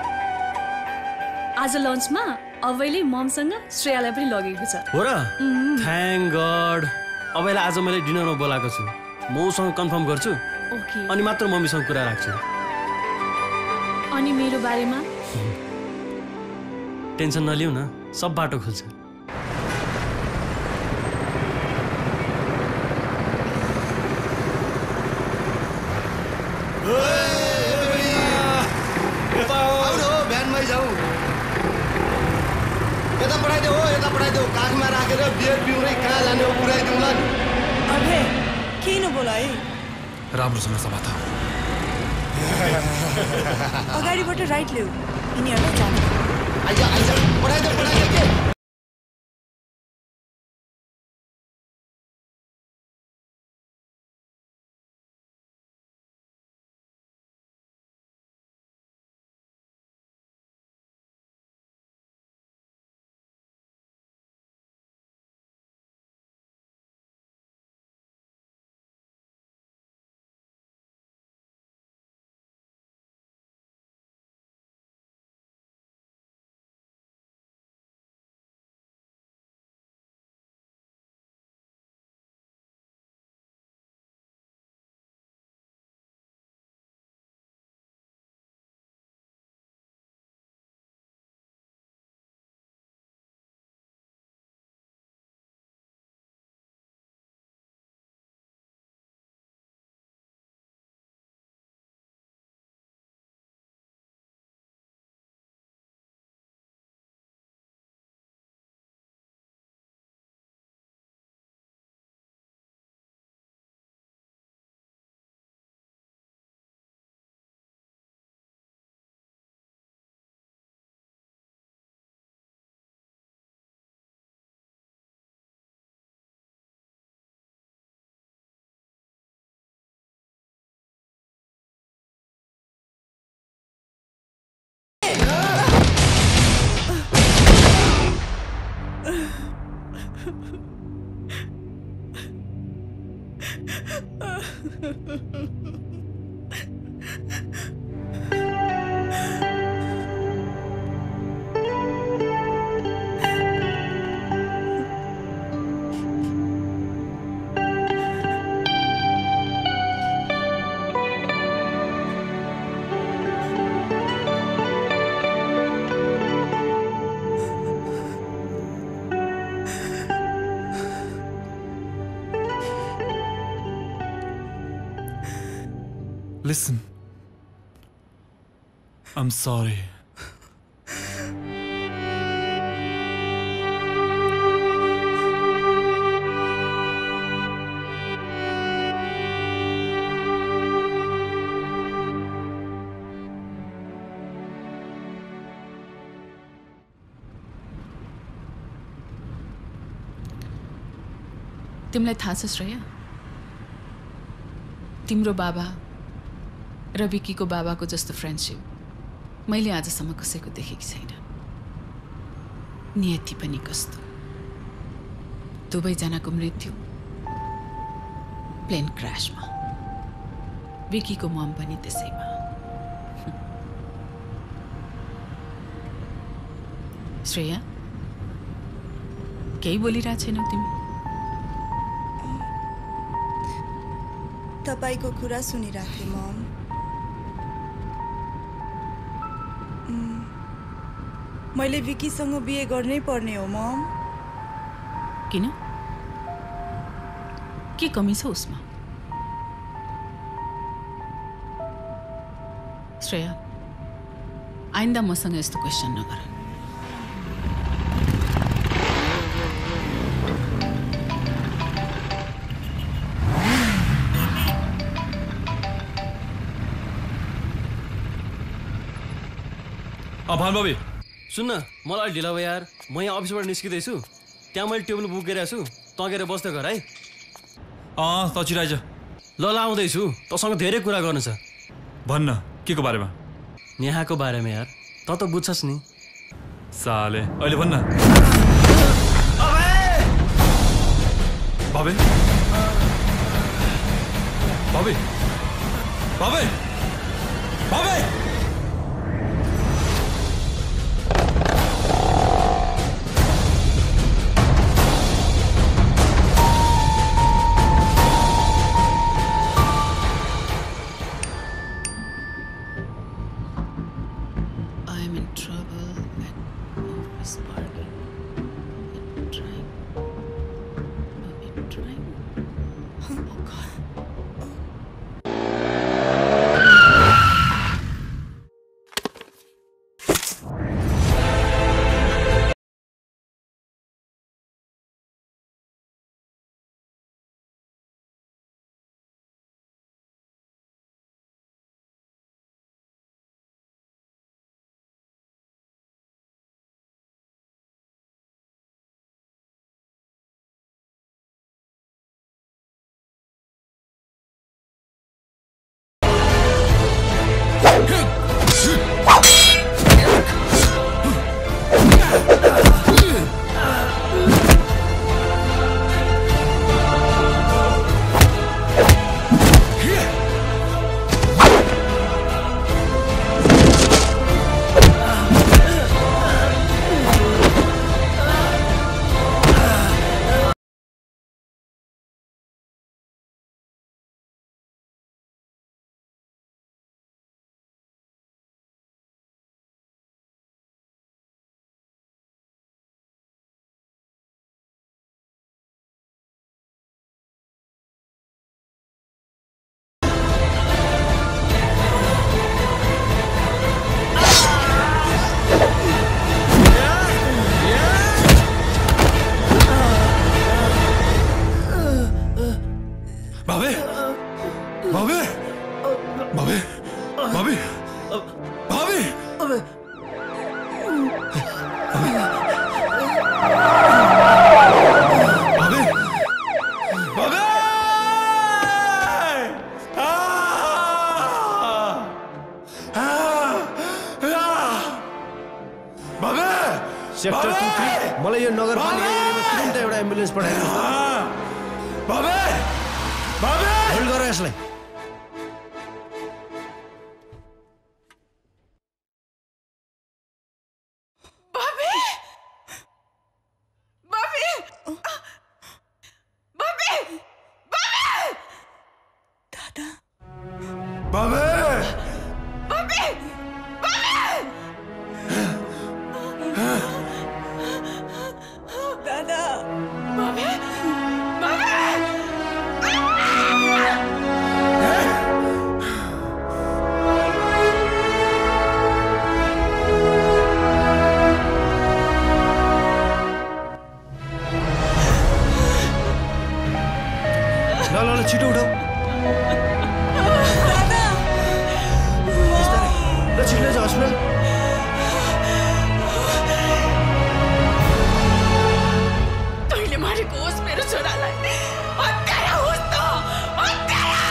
आज लन्चमा अभयले ममसँग श्रेयालाई पनि लगेको छ। हो र? Thank God. अभयलाई आज मैले डिनरमा बोलाएको छु। म उसँग कन्फर्म गर्छु अनि मात्र मम्मीसँग कुरा राख्छु। अनि मेरो बारेमा? टेन्सन नलिऊ न, सब बाटो खुल्छ। यता पठाइदेऊ हो, यता पठाइदेऊ। काखमा राखेर बियर पिउनै कहाँ लाने हो पुऱ्याइदिउँला नि। अभय, किन बोलाए? राम्रोसँग समाता। अगाडिबाट राइट ल्याऊ, यिनीहरूलाई जानु। Listen, I'm sorry. तिमीलाई थाहा छ श्रेया, तिम्रो बाबा र विकीको बाबाको जस्तो फ्रेन्डसिप मैले आजसम्म कसैको देखेकी छैन। नियति पनि कस्तो, दुवैजनाको मृत्यु प्लेन क्रासमा, विकीको मम पनि त्यसैमा। श्रेया, केही बोलिरहेको छैनौ तिमी? तपाईको कुरा सुनिराखे मम। मैले विकीसँग बिहे गर्नै पर्ने हो मम। किन? के कमी छ उसमा? श्रेया, आइन्दा मसँग यस्तो क्वेसन नगर। भानुभवी सुन्न, मलाई ढिला भयो यार। म यहाँ अफिसबाट निस्किँदैछु, त्यहाँ मैले टेबल बुक गरेको छु, तँ गएर बस्दै गर है। त छिराइज। ल आउँदैछु, तँसँग धेरै कुरा गर्नु छ। भन्न, के को बारेमा? नेहाको बारेमा यार, त बुझ्छस् नि। साले, अहिले भन्न। भावे भावे भावे भावे बाबे बाबे बाबे बाबे बाबे सेक्टर 23 मलाई यो नगरपालिका एरियामा तुरुन्त एउटा एम्बुलेन्स पठाइदिनुहोस् त। बाबे बाबे होल्ड गर यसलाई। बाबे बाबे बाबे बाबे दादा बाबे बाबे बाबे दादा बाबे बाबे ल ल छिटो उठाऊ। ल छिटो लैजाऊ हस्पिटल। तैँले मारेको होस् मेरो छोरालाई। हत्यारा होस् त, हत्यारा।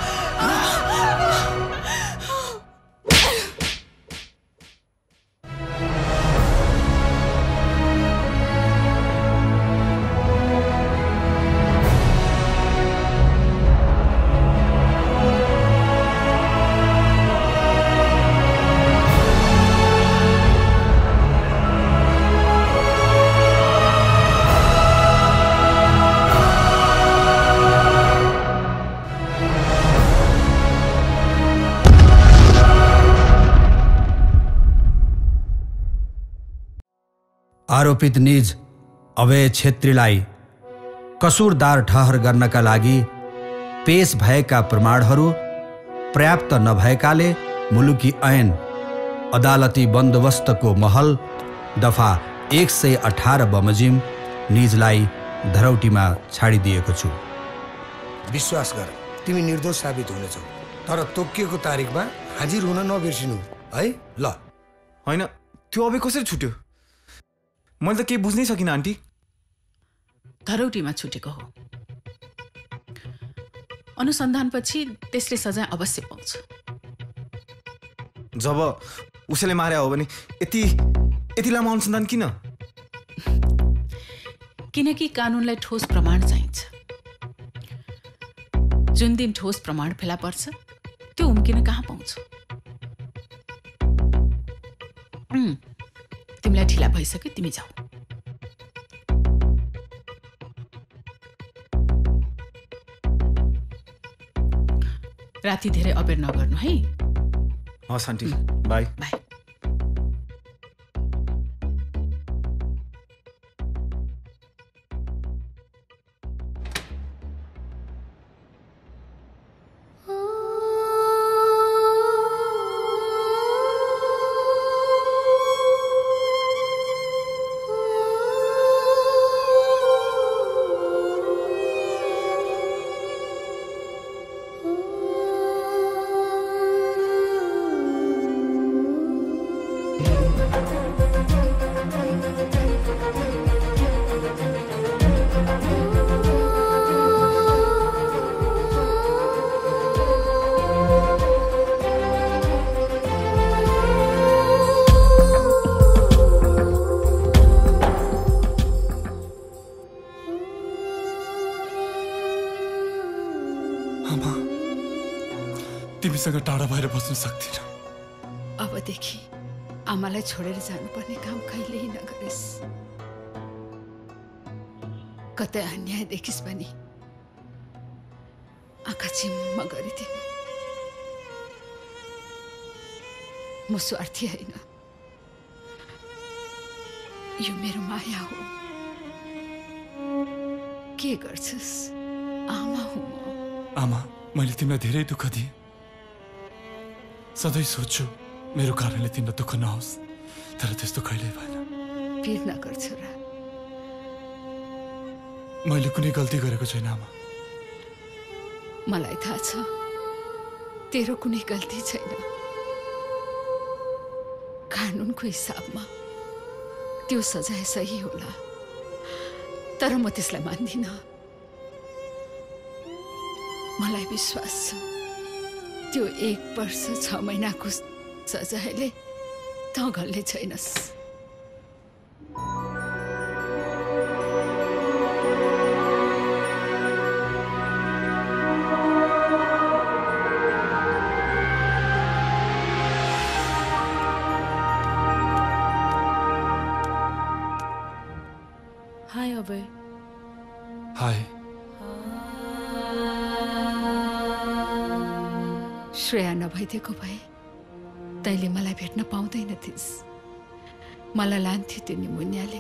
आरोपित निज अभय छेत्रीलाई कसुरदार ठहर गर्नका लागि पेश भएका प्रमाणहरू पर्याप्त नभएकाले मुलुकी ऐन अदालती बन्दोबस्तको महल दफा 118 बमोजिम निजलाई धरौटीमा छाडिदिएको छु। विश्वास गर, तिमी निर्दोष साबित हुनेछौ, तर तोकिएको तारिखमा हाजिर हुन नबिर्सिनु है। ल होइन, त्यो अबे कसरी छुट्यो? मैले त केही बुझ्नै सकिनँ आन्टी। धरौटीमा छुटेको हो। अनुसन्धानपछि त्यसले सजाय अवश्य पाउँछ। जब उसैले मारे हो भने यति लामो अनुसन्धान किन? किनकि कानुनलाई ठोस प्रमाण चाहिन्छ। जुन दिन ठोस प्रमाण फेला पर्छ त्यो उम्किन कहाँ पाउँछ? तिमीलाई ढिला भइसक्यो, तिमी जाऊ। राति धेरै अबेर नगर्नु है। हस् आन्टी, बाई। बाई। तिमीसँग टाढा भएर बस्न सक्दिन। अबदेखि आमालाई छोडेर जानुपर्ने काम कहिल्यै नगरेस्। कतै अन्याय देखिस् भने आँखा चिम्म गरिदिनु। म स्वार्थी होइन, यो मेरो माया हो। के गर्छस्? आमा हुँ म। आमा, मैले तिमीलाई धेरै दुःख दिएँ। सधैँ सोध्छु मेरो कारणले तिमीलाई दुःख नहोस्, तर त्यस्तो कहिल्यै भएन। पिर नगर छोरा। मैले कुनै गल्ती गरेको छैन आमा। मलाई थाहा छ तेरो कुनै गल्ती छैन। कानुनको हिसाबमा त्यो सजाय सही होला, तर म त्यसलाई मान्दिन। मलाई विश्वास छ त्यो 1 वर्ष 6 महिनाको सजायले त गल्ने छैनस्। हाय अभय। हाय। श्रेया नभइदिएको भए तैँले मलाई भेट्न पाउँदैनथिस्। मलाई लान्थ्यो त्यो निमुन्याले।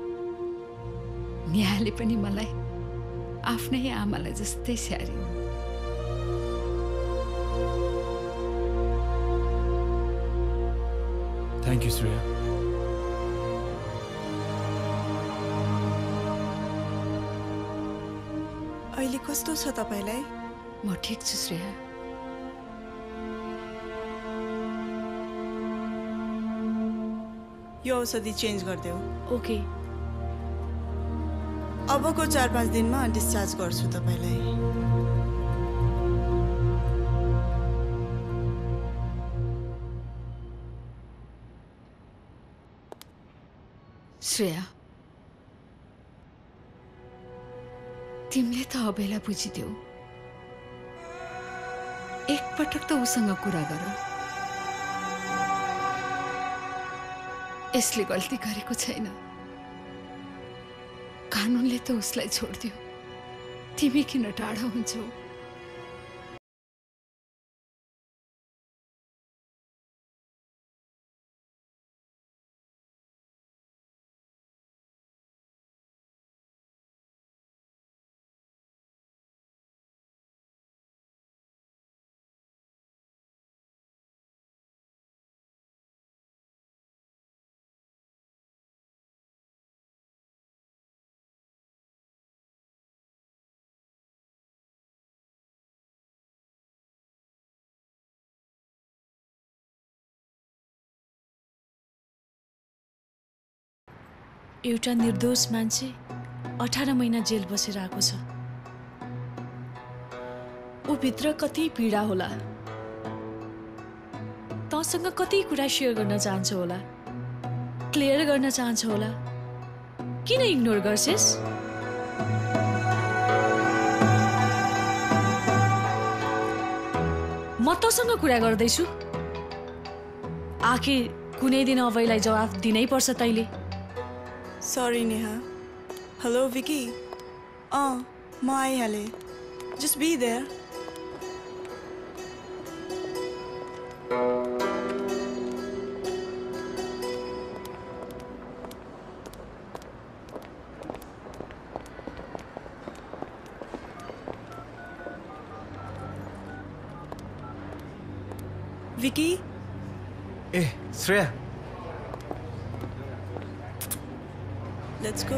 नेहाले पनि मलाई आफ्नै आमालाई जस्तै स्याहारिन्। Thank you Shreya. अहिले कस्तो छ तपाईलाई? म ठिक छु श्रेया। यो औषधि चेन्ज गरिदेऊ। ओके। अबको 4-5 दिनमा डिस्चार्ज गर्छु तपाईलाई। श्रेया, तिमीले त अबेला बुझिदेऊ। एकपटक त उसँग कुरा गर। यसले गल्ती गरेको छैन। कानुनले त उसलाई छोड्दियो। तिमी किन टाढा हुन्छौ? एउटा निर्दोष मान्छे 18 महिना जेल बसेर आएको छ। ऊ भित्र कति पीडा होला। तँसँग कति कुरा शेयर गर्न चाहन्छ होला, क्लियर गर्न चाहन्छ होला। किन इग्नोर गर्छेस्? म तँसँग कुरा गर्दैछु। आखिर कुनै दिन अभयलाई जवाफ दिनै पर्छ तैँले। सरी नेहा। हेलो विकी। म आइहाले। Just be there. विकी। ए श्रेया। Let's go.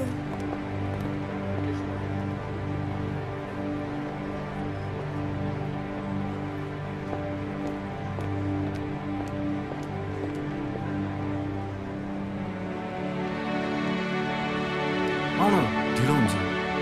आउन ढिलो हुन्छ।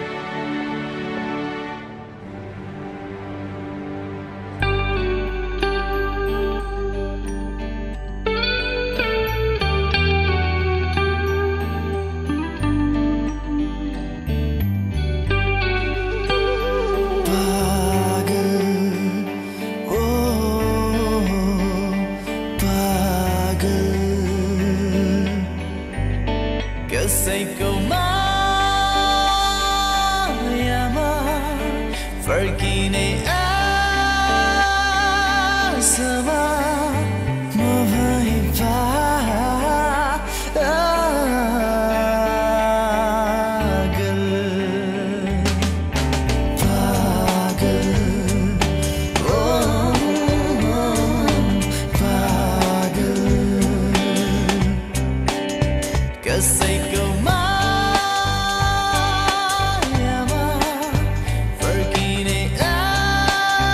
कसैको मायामा फर्किने आशामा म भए पागल पागल ओ पागल कसैको मायामा फर्किने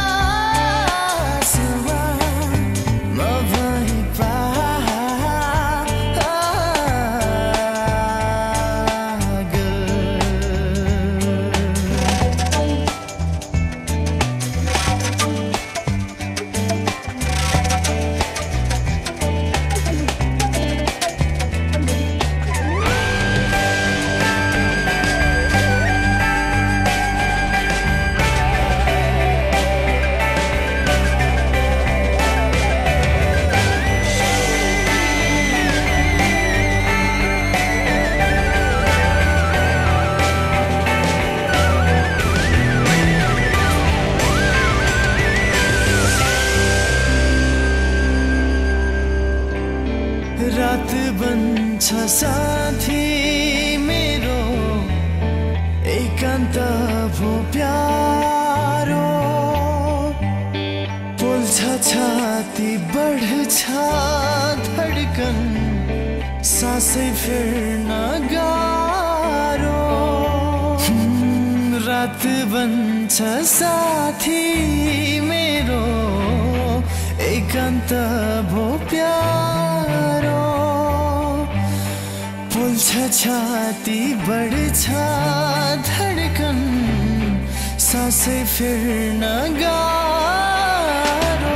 साथी मेरो एकान्त भो प्यारो पोल्छ छाती बढ्छ धड्कन सासै फेर्न गाह्रो रात बन्छ साथी मेरो एकान्त भो प्यारो पोल्छ छाती बढ्छ धड्कन सासै फेर्न गाह्रो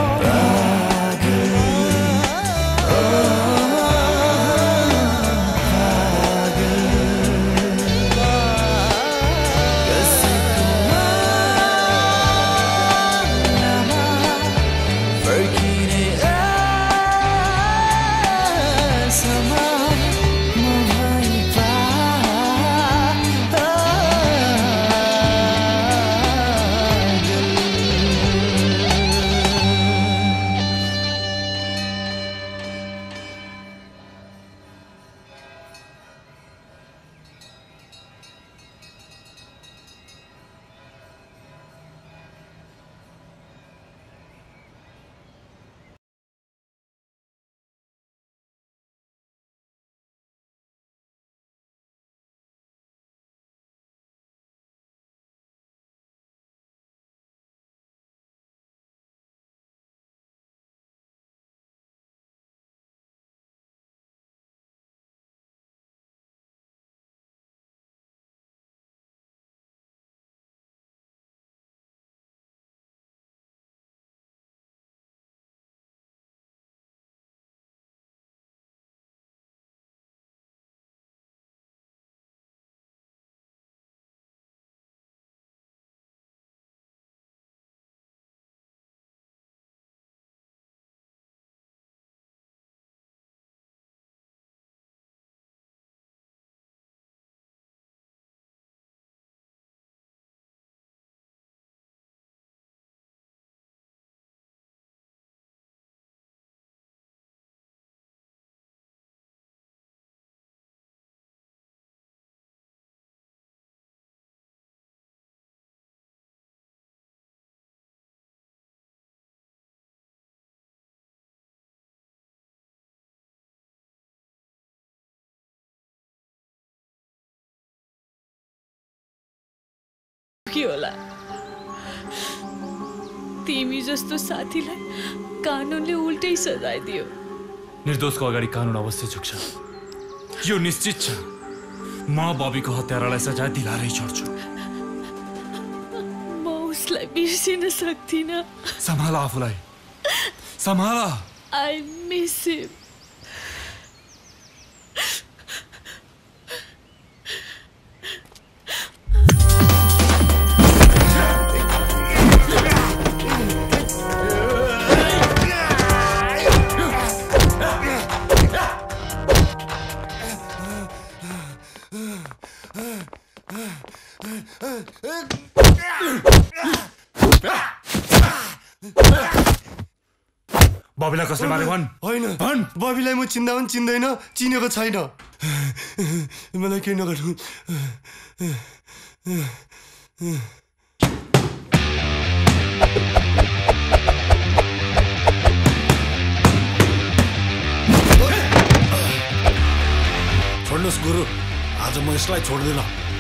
के होला तिमी जस्तो साथीलाई कानुनले उल्टै सजाय दियो निर्दोषको अगाडि कानुन अवश्य झुक्छ यो निश्चित छ म बबीको हत्यारालाई सजाय दिलारै छोड्छु म उसलाई बिर्सिन सक्दिनँ सम्हाल आफूलाई सम्हाल आई मिस हिम बबीलाई कसले मारे भन् होइन भन् बबीलाई म चिन्दा पनि चिन्दैन चिनेको छैन मलाई केही नगर्नु छोड्नुहोस् गुरु आज म यसलाई छोड्दिन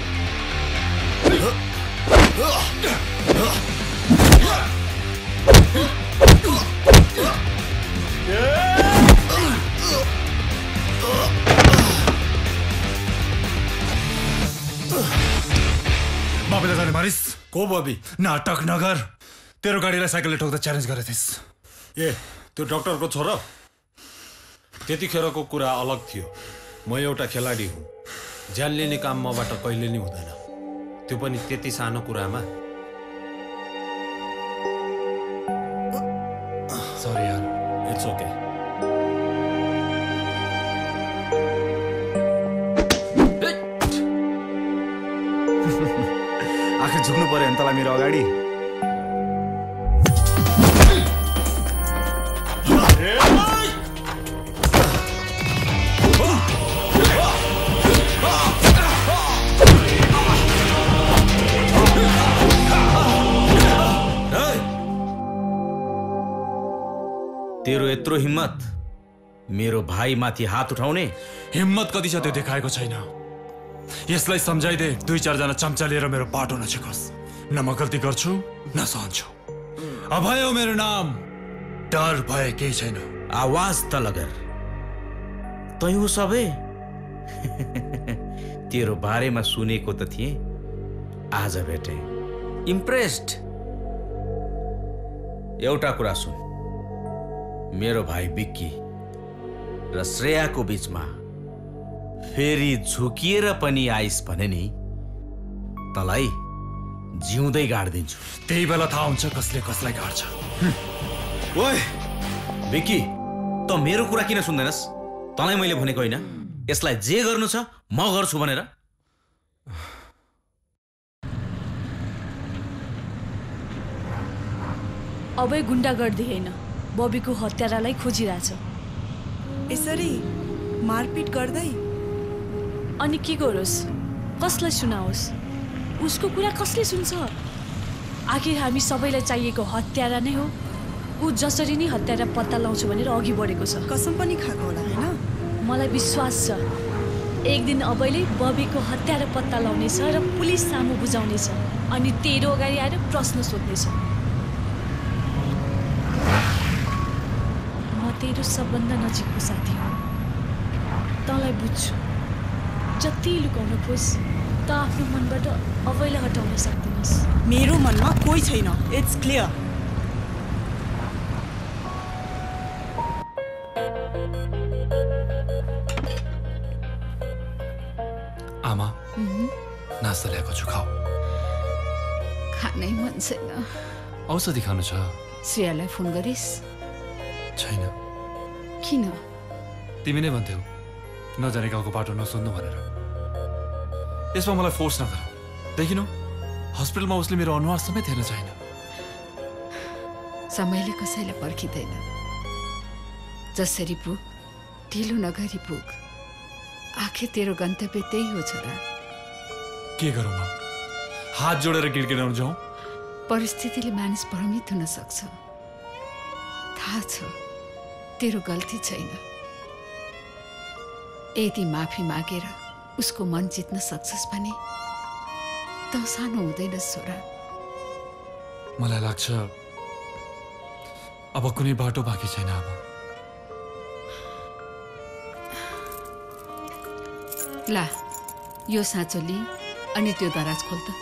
बबीलाई जाने मारिस को बबी नाटक नगर तेरो गाडीलाई साइकलले ठोक्दा च्यालेन्ज गरेको थिइस् ए त्यो डाक्टरको छोरा त्यतिखेरको कुरा अलग थियो म एउटा खेलाडी हुँ ज्यान लिने काम मबाट कहिले नि हुँदैन त्यो पनि त्यति सानो कुरामा सरी यार इट्स ओके आखिर झुक्नु पर्यो नि तँलाई मेरो अगाडि तेरो यत्रो हिम्मत मेरो भाइ माथि हात उठाउने? हिम्मत कति छ त्यो देखाएको छैन। यसलाई सम्झाइदे 2-4 जना चम्चा लिएर मेरो बाटो नछेकोस्। न म गल्ती गर्छु न सहन्छु। अभय हो मेरो नाम, डर भए केही छैन। आवाज तल गर। तै हो सबै? तेरो बारेमा सुनेको त थिएँ, आज भेटे। इम्प्रेस्ड। एउटा कुरा सुन, मेरो भाइ बिक्की र श्रेयाको बीचमा फेरि झुकिएर पनि आइस भने नि तलाई जिउँदै गाड्दिन्छु। त्यही बेला थाहा हुन्छ कसले कसलाई गाड्छ। ओए बिक्की, त मेरो कुरा किन सुन्दैनस्? तँलाई मैले भनेको होइन यसलाई जे गर्नु छ म गर्छु भनेर? अबै गुण्डागर्दी होइन, बबीको हत्यारालाई खोजिरहेछ। यसरी मारपिट गर्दै अनि के गरोस्? कसलाई सुनाओस्? उसको कुरा कसले सुन्छ? आखिर हामी सबैलाई चाहिएको हत्यारा नै हो। ऊ जसरी नै हत्यारा पत्ता लाउँछु भनेर अघि बढेको छ। कसम पनि खाएको होला हैन? मलाई विश्वास छ एक दिन अबैले बबीको हत्यारा पत्ता लाउनेछ र पुलिस सामु बुझाउनेछ अनि तेरो अगाडि आएर प्रश्न सोध्नेछ। म तेरो सबभन्दा नजिकको साथी हो। तँलाई बुझ्छु। जति लुकाउन खोज त आफ्नो मनबाट अबैले हटाउन सक्दैनस्। मेरो मनमा कोही छैन। It's clear. आमा, नास्ता ल्याएको छु, खाऊ। खानै मन छैन। औषधि खानु छ? श्रेयालाई फोन गरिस्? छैन। किन? तिमी नै भन्थ्यौ नजाने गाउँको बाटो नसोध्नु भनेर। यसमा मलाई फोर्स नगर। देखिनु हस्पिटलमा उसले मेरो अनुहार समेत हेर्न छैन। समयले कसैलाई पर्खिँदैन। जसरी पुग ढिलो नगरी पुग। आखिर तेरो गन्तव्य त्यही हो छोरा। के गरौँ म? हात जोडेर गिडगिडाउन जाउँ? परिस्थितिले मानिस भ्रमित हुन सक्छ। थाहा छ तेरो गल्ती छैन। यदि माफी मागेर उसको मन जित्न सक्छस् भने त सानो हुँदैन छोरा। मलाई लाग्छ अब कुनै बाटो बाँकी छैन आमा। ला यो साँचो लि अनि त्यो दराज खोल त।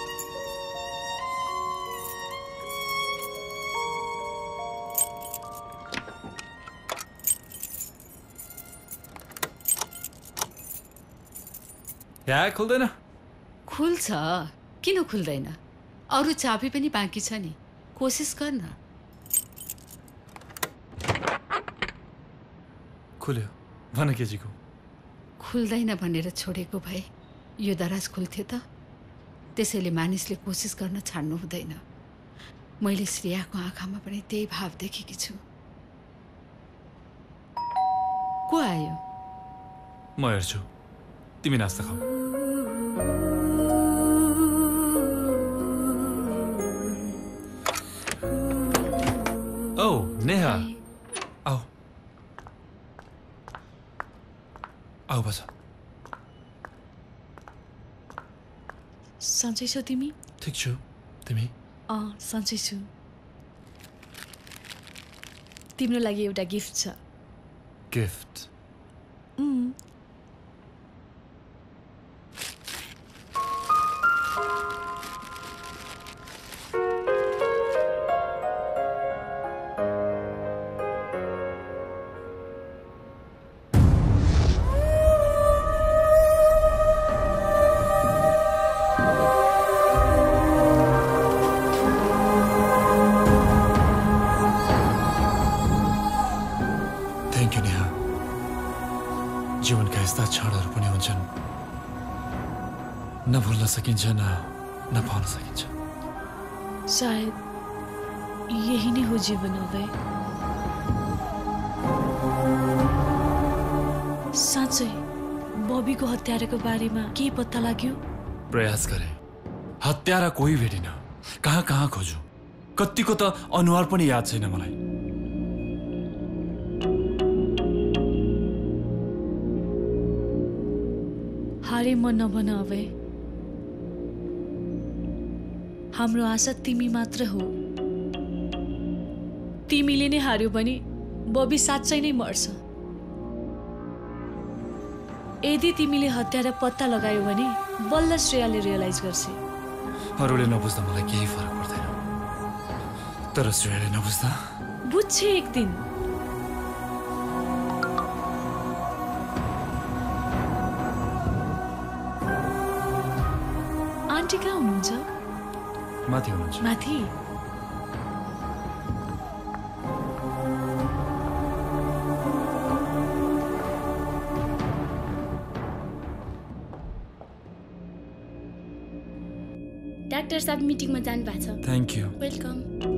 या खुल्दैन? खुल्छ, किन खुल्दैन? अरू चाबी पनि बाँकी छ नि, कोसिस गर्न। खुल्यो, भन केजीको। खुल्दैन भनेर छोडेको भए यो दराज खुल्थ्यो त। त्यसैले मानिसले कोसिस गर्न छाड्नु हुँदैन। मैले श्रेयाको आँखामा पनि त्यही भाव देखेकी छु। को आयो? म हेर्छु, तिमी नास्ता खाऊ। ओ नेहा, आऊ आऊ बस। सन्चै छौ तिमी? ठिक छु, तिमी? सन्चै छु। तिम्रो लागि एउटा गिफ्ट छ। गिफ्ट? जीवनका यस्ता क्षणहरू पनि हुन्छन्, नभुल्न सकिन्छ न पाउन सकिन्छ। शायद यही नै हो जीवन। अभय, साँच्चै बबीको हत्याराको बारेमा के पत्ता लाग्यो? प्रयास गरे, हत्यारा कोही भेटिन। कहाँ कहाँ खोजु, कतिको त अनुहार पनि याद छैन मलाई। बारेमा नभन अभय। हाम्रो आशा तिमी मात्र हो। तिमीले नै हार्यो भने बबी साँच्चै नै मर्छ। यदि तिमीले हत्यारा पत्ता लगायो भने बल्ल श्रेयाले रियलाइज गर्छ। अरूले नबुझ्दा मलाई केही फरक पर्दैन, तर श्रेयाले नबुझ्दा बुझ्छे एक दिन। आन्टी कहाँ हुनुहुन्छ? माथि हुनुहुन्छ। माथि? डाक्टर साहब मिटिङमा जानु भएको छ। Thank you. वेलकम।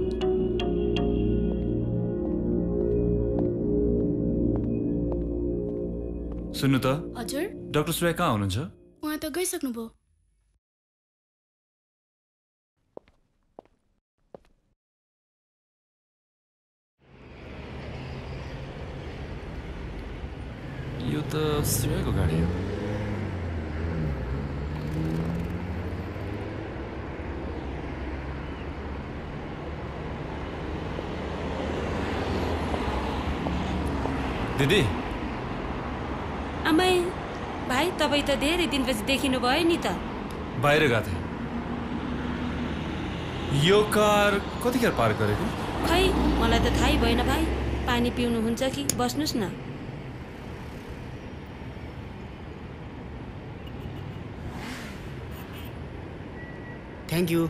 सुन्नु त। हजुर। डाक्टर श्रेया कहाँ हुनुहुन्छ? उहाँ त गइसक्नुभयो। यो त श्रेयाको गाडी हो। दिदी। आमै भाइ, तपाईँ त धेरै दिनपछि देखिनु भयो नि त। बाहिर गएको थिएँ। यो कार कतिखेर पार्क गरेको? खै मलाई त थाहै भएन भाइ। पानी पिउनुहुन्छ कि? बस्नुहोस् न। Thank you.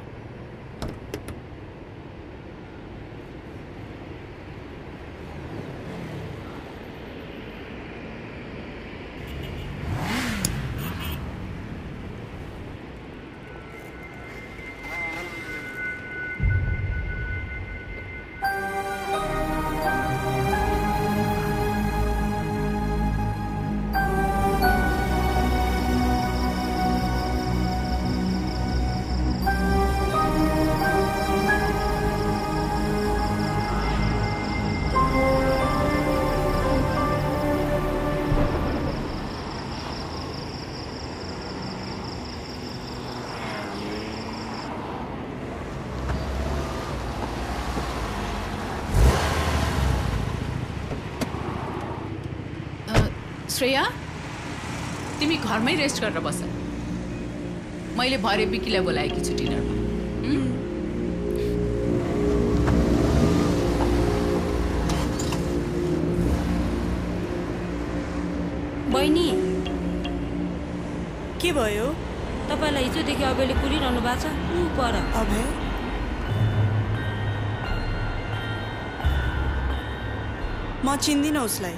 श्रेया, तिमी घरमै रेस्ट गरेर बस। मैले भरे बिकीलाई बोलाएकी छु डिनरमा। बहिनी, के भयो? तपाईँलाई हिजोदेखि अबेले कुरिरहनु भएको छ। ऊ पर अभय, म चिन्दिनँ उसलाई।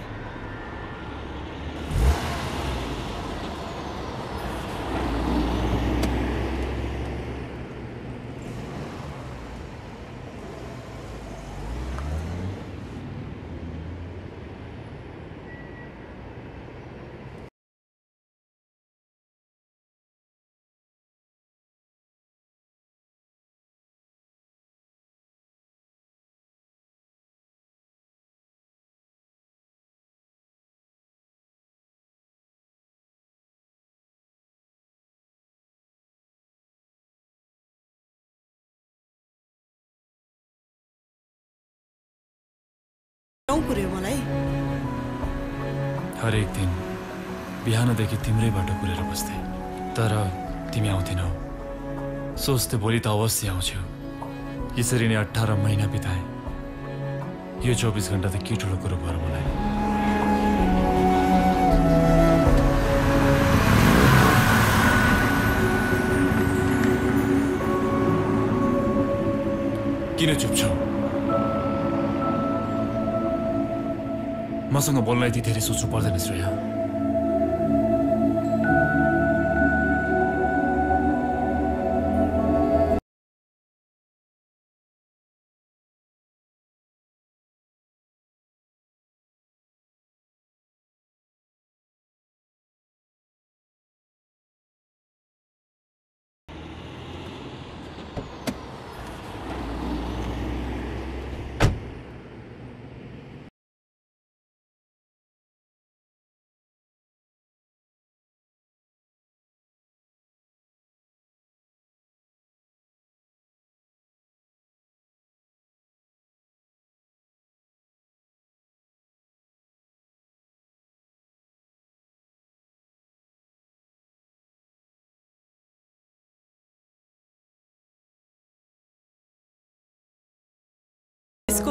पुर्यो मलाई। हरेक दिन बिहानदेखि तिम्रै बाटो कुरेर बस्थे, तर तिमी आउँथिनौ। सोच्थे भोलि त अवश्य आउँछौ। यसरी नै 18 महिना बिताए। यो 24 घण्टा त के ठुलो कुरो भयो मलाई। किन चुप छौ? मसँग बोल्न यति धेरै सोच्नु पर्दैन श्रेया।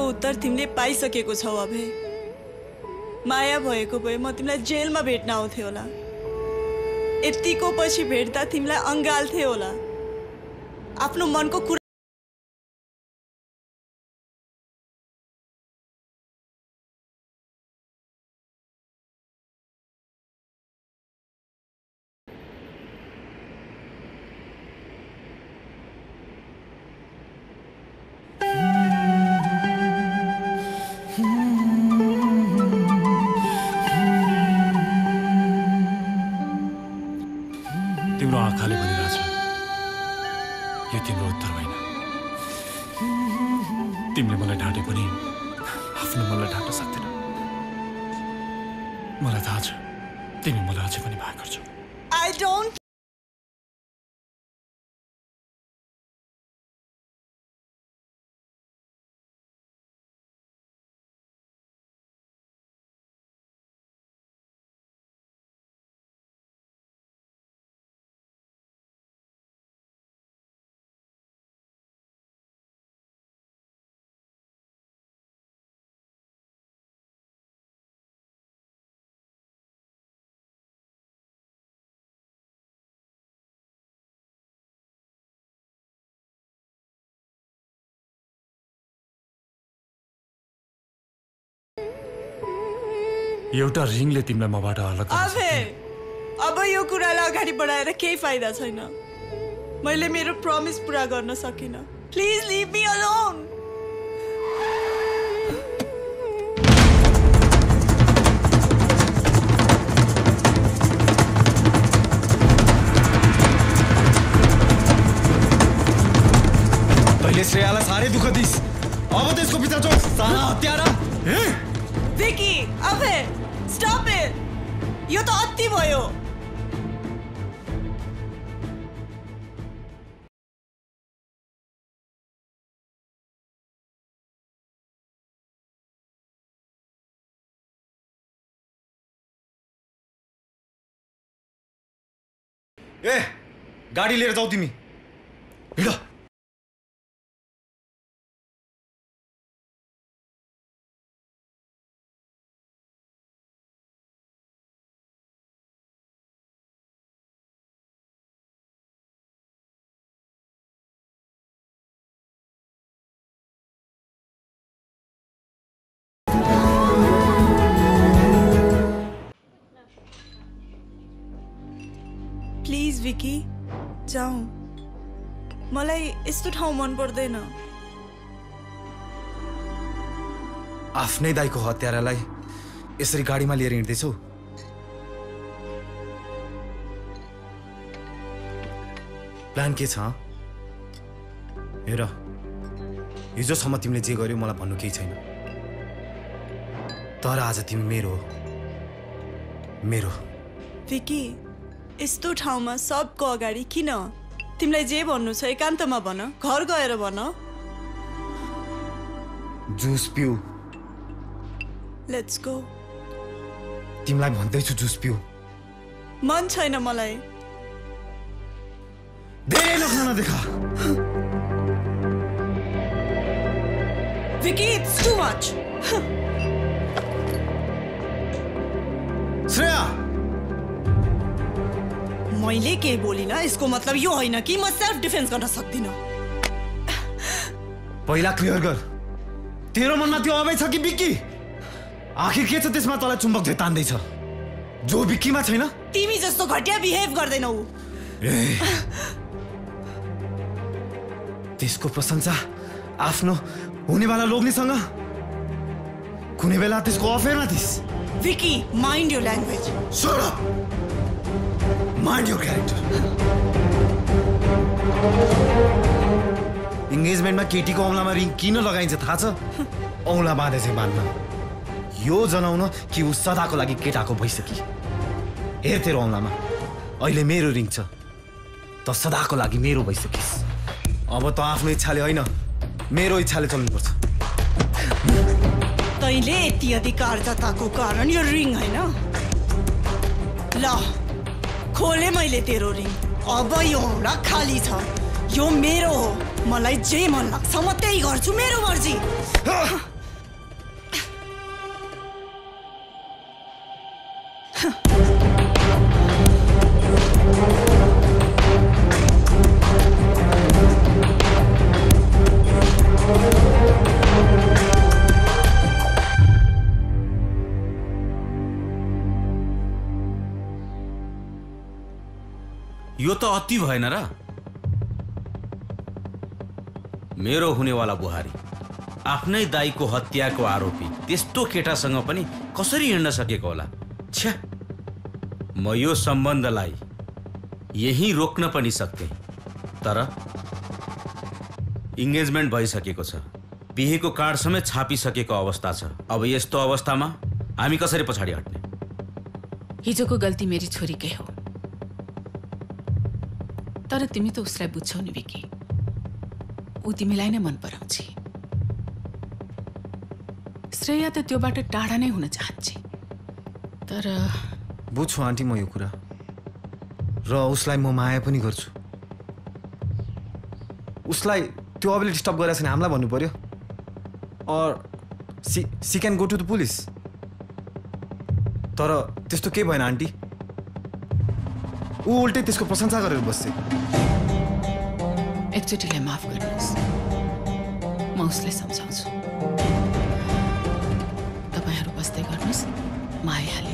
उत्तर तिमीले पाइसकेको छौ। अभे माया भएको भए म तिमीलाई जेलमा भेट्न आउँथे होला। यतिको पछि भेट्दा तिमीलाई अँगाल्थे होला। आफ्नो मनको कुरा तिम्रो आँखाले भनिरहेछ यो तिम्रो उत्तर होइन। तिमीले मलाई ढाँटे पनि आफ्नो मनलाई ढाँट्न सक्दैन। मलाई थाहा छ तिमी मलाई अझै पनि माया गर्छौ। I don't एउटा रिङले तिमीलाई मबाट अलग गर्न अबे अब यो कुरालाई अगाडि बढाएर केही फाइदा छैन। मैले मेरो प्रमिस पूरा गर्न सकिनँ। Please leave me alone. तैँले श्रेयालाई साह्रै दुःख दिस। अब त्यसको पिछा जो सारा हत्यारा। विकी अबे स्टप इट। यो त अति भयो। ए गाडी लिएर जाऊ तिमी। हिँड। प्लिज विकी जाऊ। मलाई यस्तो ठाउँ मन पर्दैन। आफ्नै दाइको हत्यारालाई यसरी गाडीमा लिएर हिँड्दैछौ। प्लान के छ? हेर हिजोसम्म तिमीले जे गर्यौ मलाई भन्नु केही छैन, तर आज तिमी मेरो हो। मेरो विकी यस्तो ठाउँमा सबको अगाडि किन? तिमीलाई जे भन्नु छ एकान्तमा भन, घर गएर भन। जुस पिउ। Let's go. तिमीलाई भन्दैछु जुस पिउ। मन छैन मलाई। धेरै नखाना देखा। Vicky it's too much. Shreya मैले के बोलिन यसको मतलब यो होइन कि म सेल्फ डिफेन्स गर्न सक्दिन। पहिला क्लियर गर, तेरो मनमा त्यो अभय छ कि विकी? आखिर के छ त्यसमा तँलाई चुम्बक झै तान्दैछ जो विकीमा छैन? तिमी जस्तो घटिया बिहेभ गर्दैनौ। त्यसको प्रशंसा आफ्नो हुनेवाला लोग्नेसँग कुनै बेला त्यसको अफेयरमा थिइस्। Vicky mind your language. Shut up. Mind your character. इङ्गेजमेन्टमा केटीको औँलामा रिङ किन लगाइन्छ थाहा छ? औँला बाँधे चाहिँ बाँध्न, यो जनाउन कि ऊ सदाको लागि केटाको भइसकी। हेर तेरो औँलामा अहिले मेरो रिङ छ, त सदाको लागि मेरो भइसकिस्। अब त आफ्नो इच्छाले होइन मेरो इच्छाले चल्नुपर्छ। तैँले यति अधिकार जताको कारण यो रिङ होइन। ल खोले मैले तेरो रिङ। अब यो औँला खाली छ, यो मेरो हो। मलाई जे मन लाग्छ म त्यही गर्छु, मेरो मर्जी। यो त अति भएन र? मेरो हुनेवाला बुहारी आफ्नै दाइको हत्याको आरोपी त्यस्तो केटासँग पनि कसरी हिँड्न सकेको होला? छ्या, म यो सम्बन्धलाई यही रोक्न पनि सक्थे, तर इन्गेजमेन्ट भइसकेको छ, बिहेको कार्ड समेत छापिसकेको अवस्था छ। अब यस्तो अवस्थामा हामी कसरी पछाडि हट्ने? हिजोको गल्ती मेरी छोरीकै हो, तर तिमी त उसलाई बुझ्छौ नि विकी, ऊ तिमीलाई नै मन पराउँछ। श्रेया त त्योबाट टाढा नै हुन चाहन्छ, तर बुझ्छु आन्टी म यो कुरा, र उसलाई म माया पनि गर्छु। उसलाई त्यो अबले डिस्टर्ब गरेर छैन हामीलाई भन्नु पर्यो, or she can go to the police. तर त्यस्तो केही भएन आन्टी, ऊ उल्टै त्यसको प्रशंसा गरेर बस्छ। एकचोटिलाई माफ गर्नुहोस्, म उसलाई सम्झाउँछु। तपाईँहरू बस्दै गर्नुहोस्, म आइहालेँ।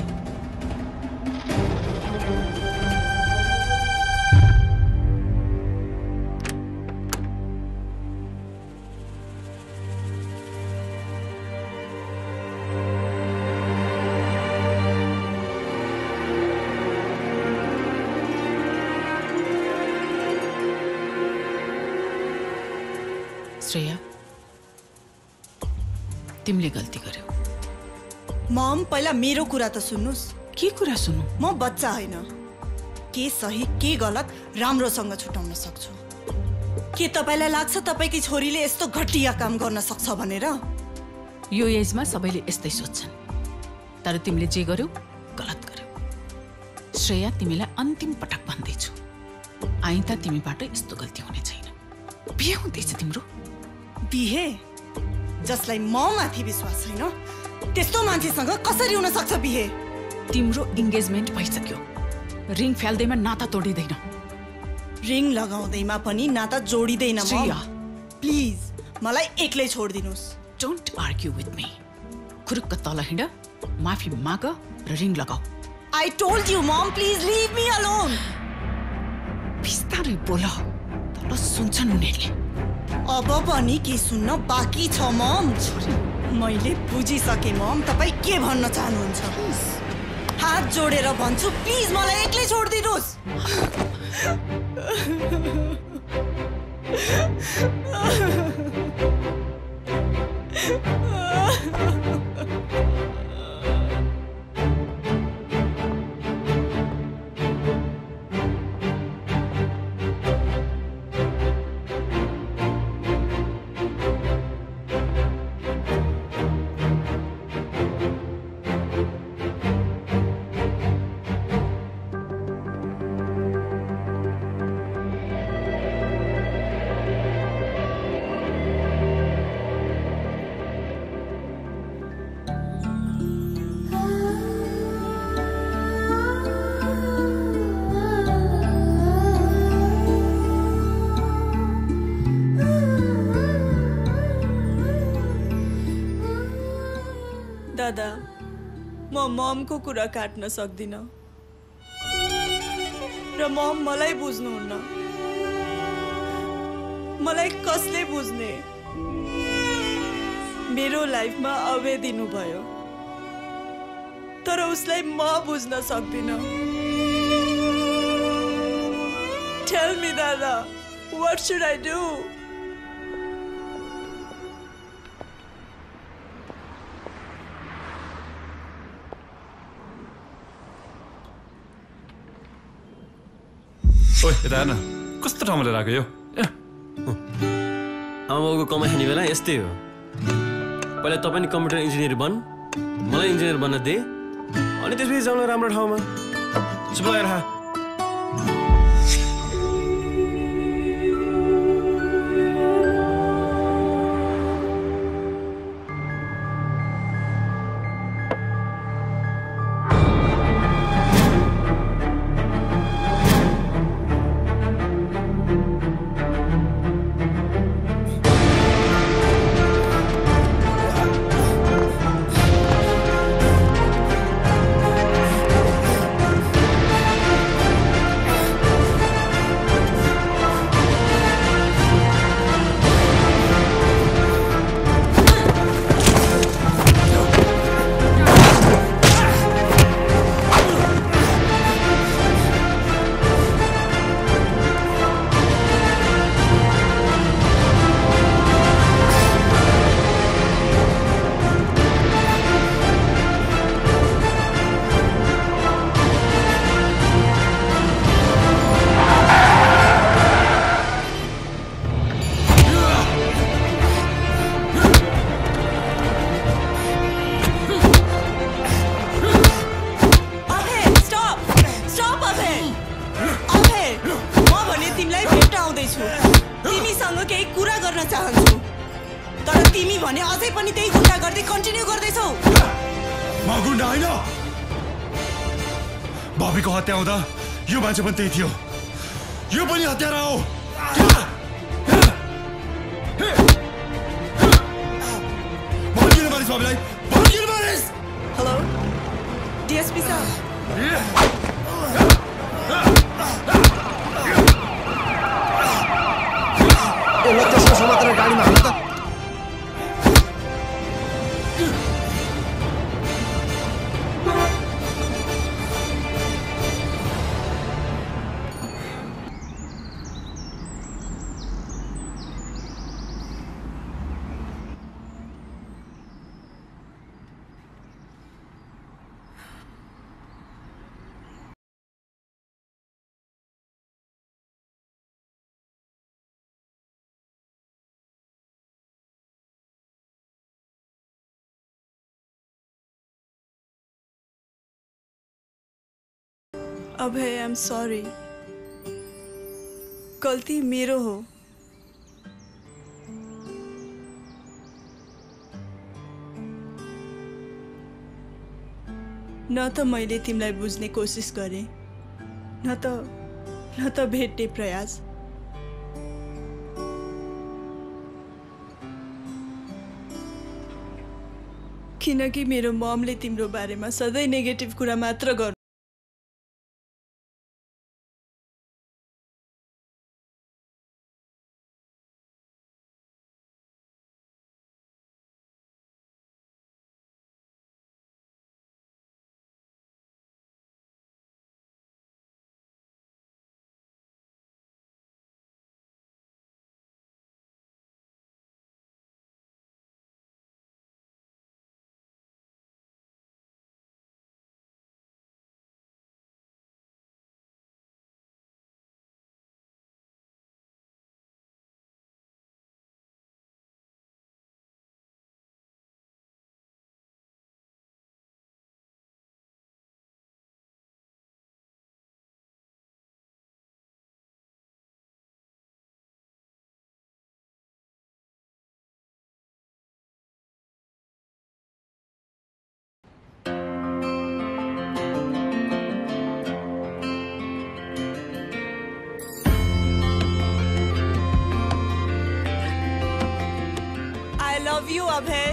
श्रेया, तिमीले गल्ती गर्यौ। मम, पहिला मेरो कुरा त सुन्नुस्। के कुरा सुन्नु? म बच्चा होइन, के सही के गलत राम्रोसँग छुटाउन सक्छु। के तपाईँलाई लाग्छ तपाईँकी छोरीले यस्तो घटिया काम गर्न सक्छ भनेर? यो एजमा सबैले यस्तै सोच्छन्, तर तिमीले जे गर्यौ गलत गर्यौ। श्रेया, तिमीलाई अन्तिम पटक भन्दैछु, आइन्दा तिमीबाट यस्तो गल्ती हुने छैन। बिहे हुँदैछ तिम्रो? बिहे? जसलाई म माथि विश्वास छैन त्यस्तो मान्छेसँग कसरी हुन सक्छ बिहे? तिम्रो इन्गेजमेन्ट भइसक्यो, रिङ फ्याल्दैमा नाता तोडिँदैन। रिङ लगाउँदैमा पनि नाता जोडिँदैन। श्रेया, प्लिज मलाई एक्लै छोडिदिनुस्। Don't argue with me. खुरुक्क तल हिँड, माफी माग र रिङ लगाऊ। I told you mom, please leave me alone. बिस्तारै बोल, तल सुन्छन् उनीहरूले। अब पनि के सुन्न बाँकी छ मम? मैले बुझिसकेँ मम, तपाईँ के भन्न चाहनुहुन्छ। हात जोडेर भन्छु, प्लिज मलाई एक्लै छोडिदिनुहोस्। दादा, म ममको कुरा काट्न सक्दिनँ र मम मलाई बुझ्नुहुन्न। मलाई कसले बुझ्ने? मेरो लाइफमा अवे दिनुभयो, तर उसलाई म बुझ्न सक्दिनँ। टेल मी दादा, व्हाट शुड आई डू? ओइ यता हेर्न, कस्तो ठाउँमा लिएर आएको यो? आमाबाउको कमाइ खाने बेला यस्तै हो। पहिला तपाईँ नि कम्प्युटर इन्जिनियर बन, मलाई इन्जिनियर बन्न दे, अनि त्यसपछि जाउँ राम्रो ठाउँमा। चुप लागेर खा। भने अझै पनि त्यही गुन्डा गर्दै कन्टिन्यू गर्दैछौ। म गुन्डा होइन। बबीको हत्या हुँदा यो मान्छे पनि त्यही थियो। यो पनि हत्यारा हो। किन मारिस बबीलाई? किन मारिस? हेलो डिएसपी साहब। त्यसको समातेर गाडीमा हाल्नु त। अभय आई एम सॉरी, गल्ती मेरो हो। न त मैले तिमीलाई बुझ्ने कोसिस गरेँ, न त भेट्ने प्रयास। किनकि मेरो ममले तिम्रो बारेमा सधैँ नेगेटिभ कुरा मात्र गर्नु। Love you Abhay.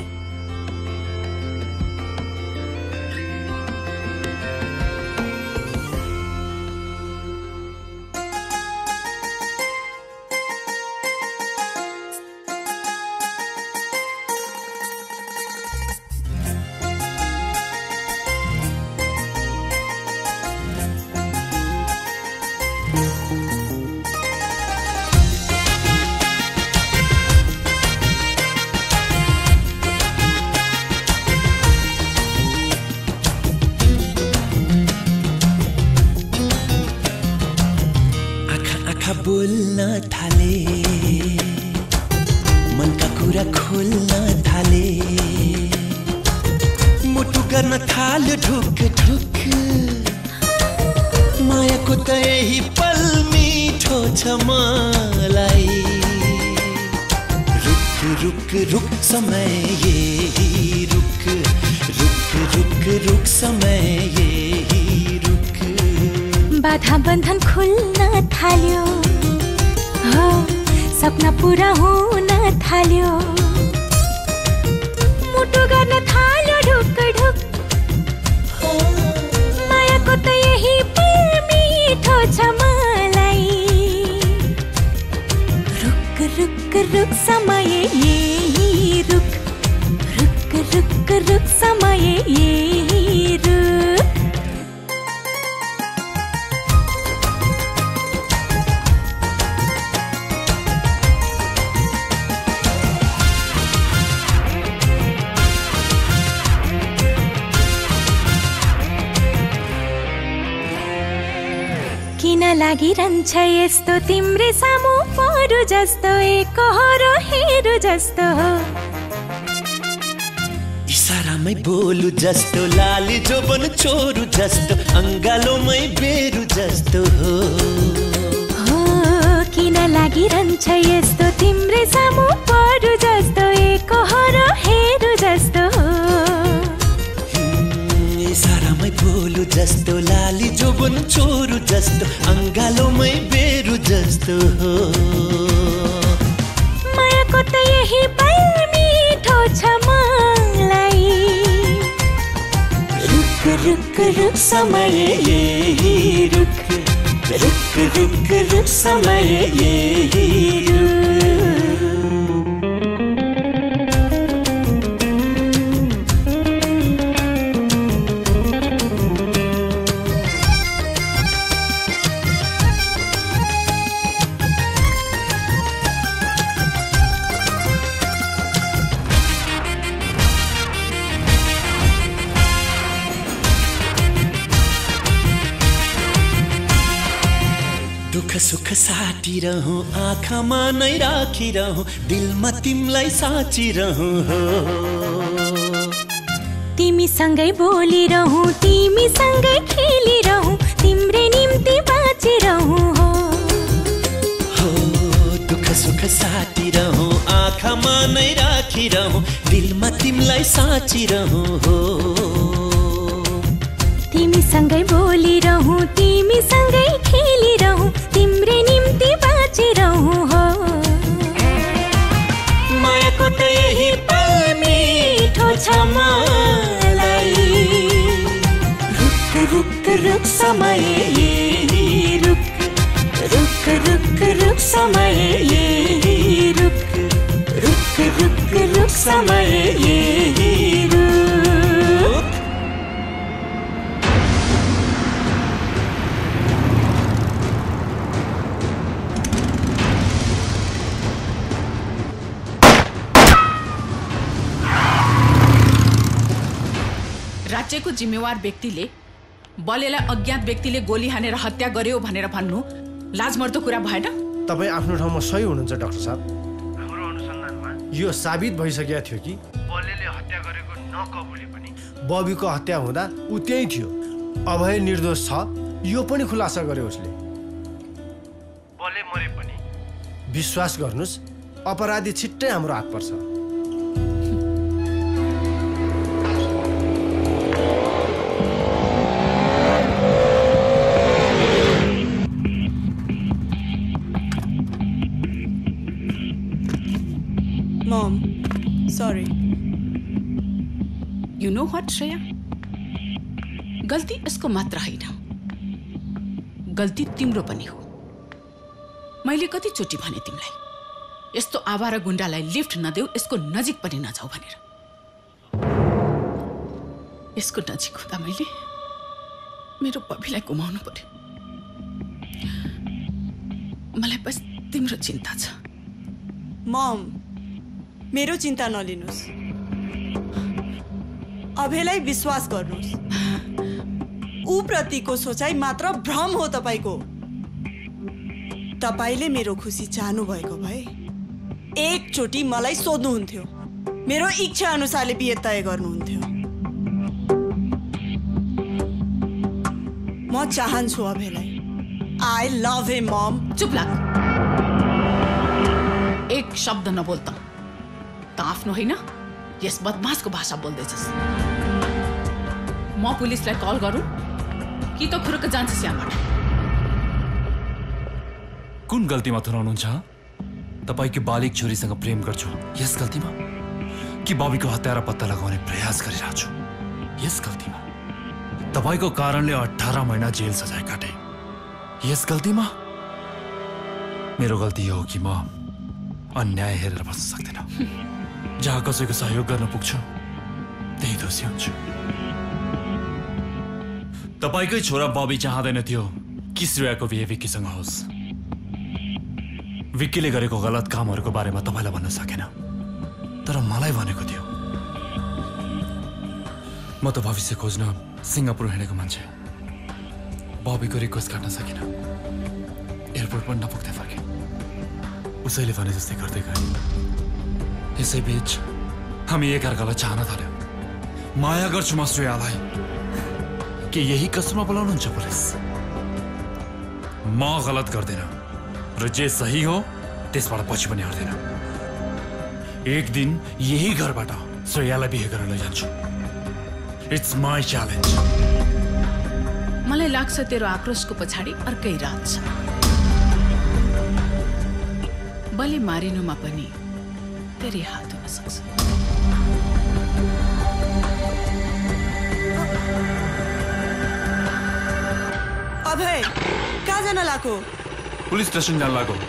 बोल्न थाले, मनका कुरा खोल्न थाले, मुटु गर्न थाल्यो ढुक ढुक, मायाको त यही पल मिठो छ मलाई। रुक रुक रुक समय यही रुक, रुक रुक रुक समय यही रुक। बाधा बन्धन खुल्न थाल्यो, हो सपना पुरा हुन थाल्यो, मुटु गर्न थाल्यो ढुक ढुक, मायाको त यही पल मिठो छ मलाई। रुक रुक रुक समय यही रुक, रुक रुक रुक समय यही रुक। किन लागिरहन्छ यस्तो तिम्रै सामु परू जस्तो, एकहोरो हेरु जस्तो हो, इसारामै बोलु जस्तो, लाली जोबन चोरु जस्तो, अंगालोमै बेरु जस्तो हो। किन लागिरहन्छ यस्तो तिम्रै सामु परू जस्तो, एकहरो हेरु जस्तो हो इसारामै बोलु जस्तो लाली जोबन छोरु जस्तो अंगालोमै बेरु जस्तो हो मायाको त यही पल मिठो छ मलाई रुक रुक रुक समय यही रुक रुक रुक रुक समय यही रुक दुख सुख साटिरहँ आँखामा नै राखिरहँ दिलमा तिमलाई साचिरहँ हो तिमीसँगै बोलिरहँ तिमीसँगै खेलिरहँ तिम्रै निम्ति बाँचिरहँ हो दुख सुख साटिरहँ आँखामा नै राखिरहँ दिलमा तिमलाई साचिरहँ हो तिमीसँगै बोलिरहँ तिमीसँगै खेलिरहँ तिम्रै निम्ति बाँचिरहँ हो मायाको त यही पल मिठो छ मलाई रुक रुक रुक समय यही रुक रुक रुक रुक समय यही रुक रुक रुक रुक समय यही रुक राज्यको जिम्मेवार व्यक्तिले बलेलाई अज्ञात व्यक्तिले गोली हानेर हत्या गर्यो भनेर भन्नु लाजमर्दो कुरा भएन? तपाईँ आफ्नो ठाउँमा सही हुनुहुन्छ डाक्टर साहब। हाम्रो अनुसन्धानमा यो साबित भइसकेको थियो कि बलेले हत्या गरेको नकबुले पनि बबीको हत्या हुँदा ऊ त्यही थियो। अभय निर्दोष छ यो पनि खुलासा गर्यो उसले। बले मरे पनि विश्वास गर्नुस् अपराधी छिट्टै हाम्रो हात पर्छ। Mom, sorry. You know what, Shreya? गल्ती यसको मात्र होइन, गल्ती तिम्रो पनि हो। मैले कति चोटि भने तिमीलाई यस्तो आवारा गुण्डालाई लिफ्ट नदेऊ, यसको नजिक पनि नजाऊ भनेर। यसको नजिक हुँदा मैले मेरो बबीलाई गुमाउनु पर्यो। मलाई बस तिम्रो चिन्ता छ। मम, मेरो चिन्ता नलिनुस्। अभयलाई विश्वास गर्नुस्। ऊ प्रतिको सोचाइ मात्र भ्रम हो तपाईको। तपाईले मेरो खुसी चाहनु भएको भए एकचोटि मलाई सोध्नुहुन्थ्यो। मेरो इच्छा अनुसारले बिहे तय गर्नुहुन्थ्यो। म चाहन्छु अभयलाई। आई लभ हिम मम। चुप लाग। एक शब्द नबोल्दा त आफ्नो होइन यस बदमासको भाषा बोल्दैछस्। म पुलिसलाई कल गरौँ कि त खुरुक जान्छस् यहाँबाट? कुन गल्तीमा थुनाउनुहुन्छ? तपाईकी बालिक छोरीसँग प्रेम गर्छु यस गल्तीमा कि बबीको हत्यारा पत्ता लगाउने प्रयास गरिरहेको छु यस गल्तीमा? तपाईको कारणले 18 महिना जेल सजाय काटे यस गल्तीमा? मेरो गल्ती हो कि म अन्याय हेरेर बस्न सक्दिनँ। जहाँ कसैको सहयोग गर्न पुग्छु त्यही दोषी हुन्छु। तपाईकै छोरा बबी चाहँदैन थियो कि श्रेयाको बिहे विक्कीसँग होस्। विक्कीले गरेको गलत कामहरूको बारेमा तपाईँलाई भन्न सकेन, तर मलाई भनेको थियो। म त भविष्य खोज्न सिङ्गापुर हिँडेको मान्छे। बबीको रिक्वेस्ट गर्न सकिनँ। एयरपोर्ट पनि नपुग्दै फर्केँ। उसैले भने जस्तै गर्दै गए। यसैबीच हामी एकअर्कालाई चाहन थाल्यौँ। माया गर्छु म श्रेयालाई। के यही कसमा बोलाउनुहुन्छ पुलिस? म गलत गर्दैन र जे सही हो त्यसबाट पछि पनि हट्दैन। एक दिन यही घरबाट श्रेयालाई बिहे गरेर लैजान्छु। It's my challenge. मलाई लाग्छ तेरो आक्रोशको पछाडि अर्कै राज छ। बलि मारिनुमा पनि तेरै हात हुन सक्छ। अभय कहाँ जान लाग्यो? पुलिस स्टेसन जान लाग्यो।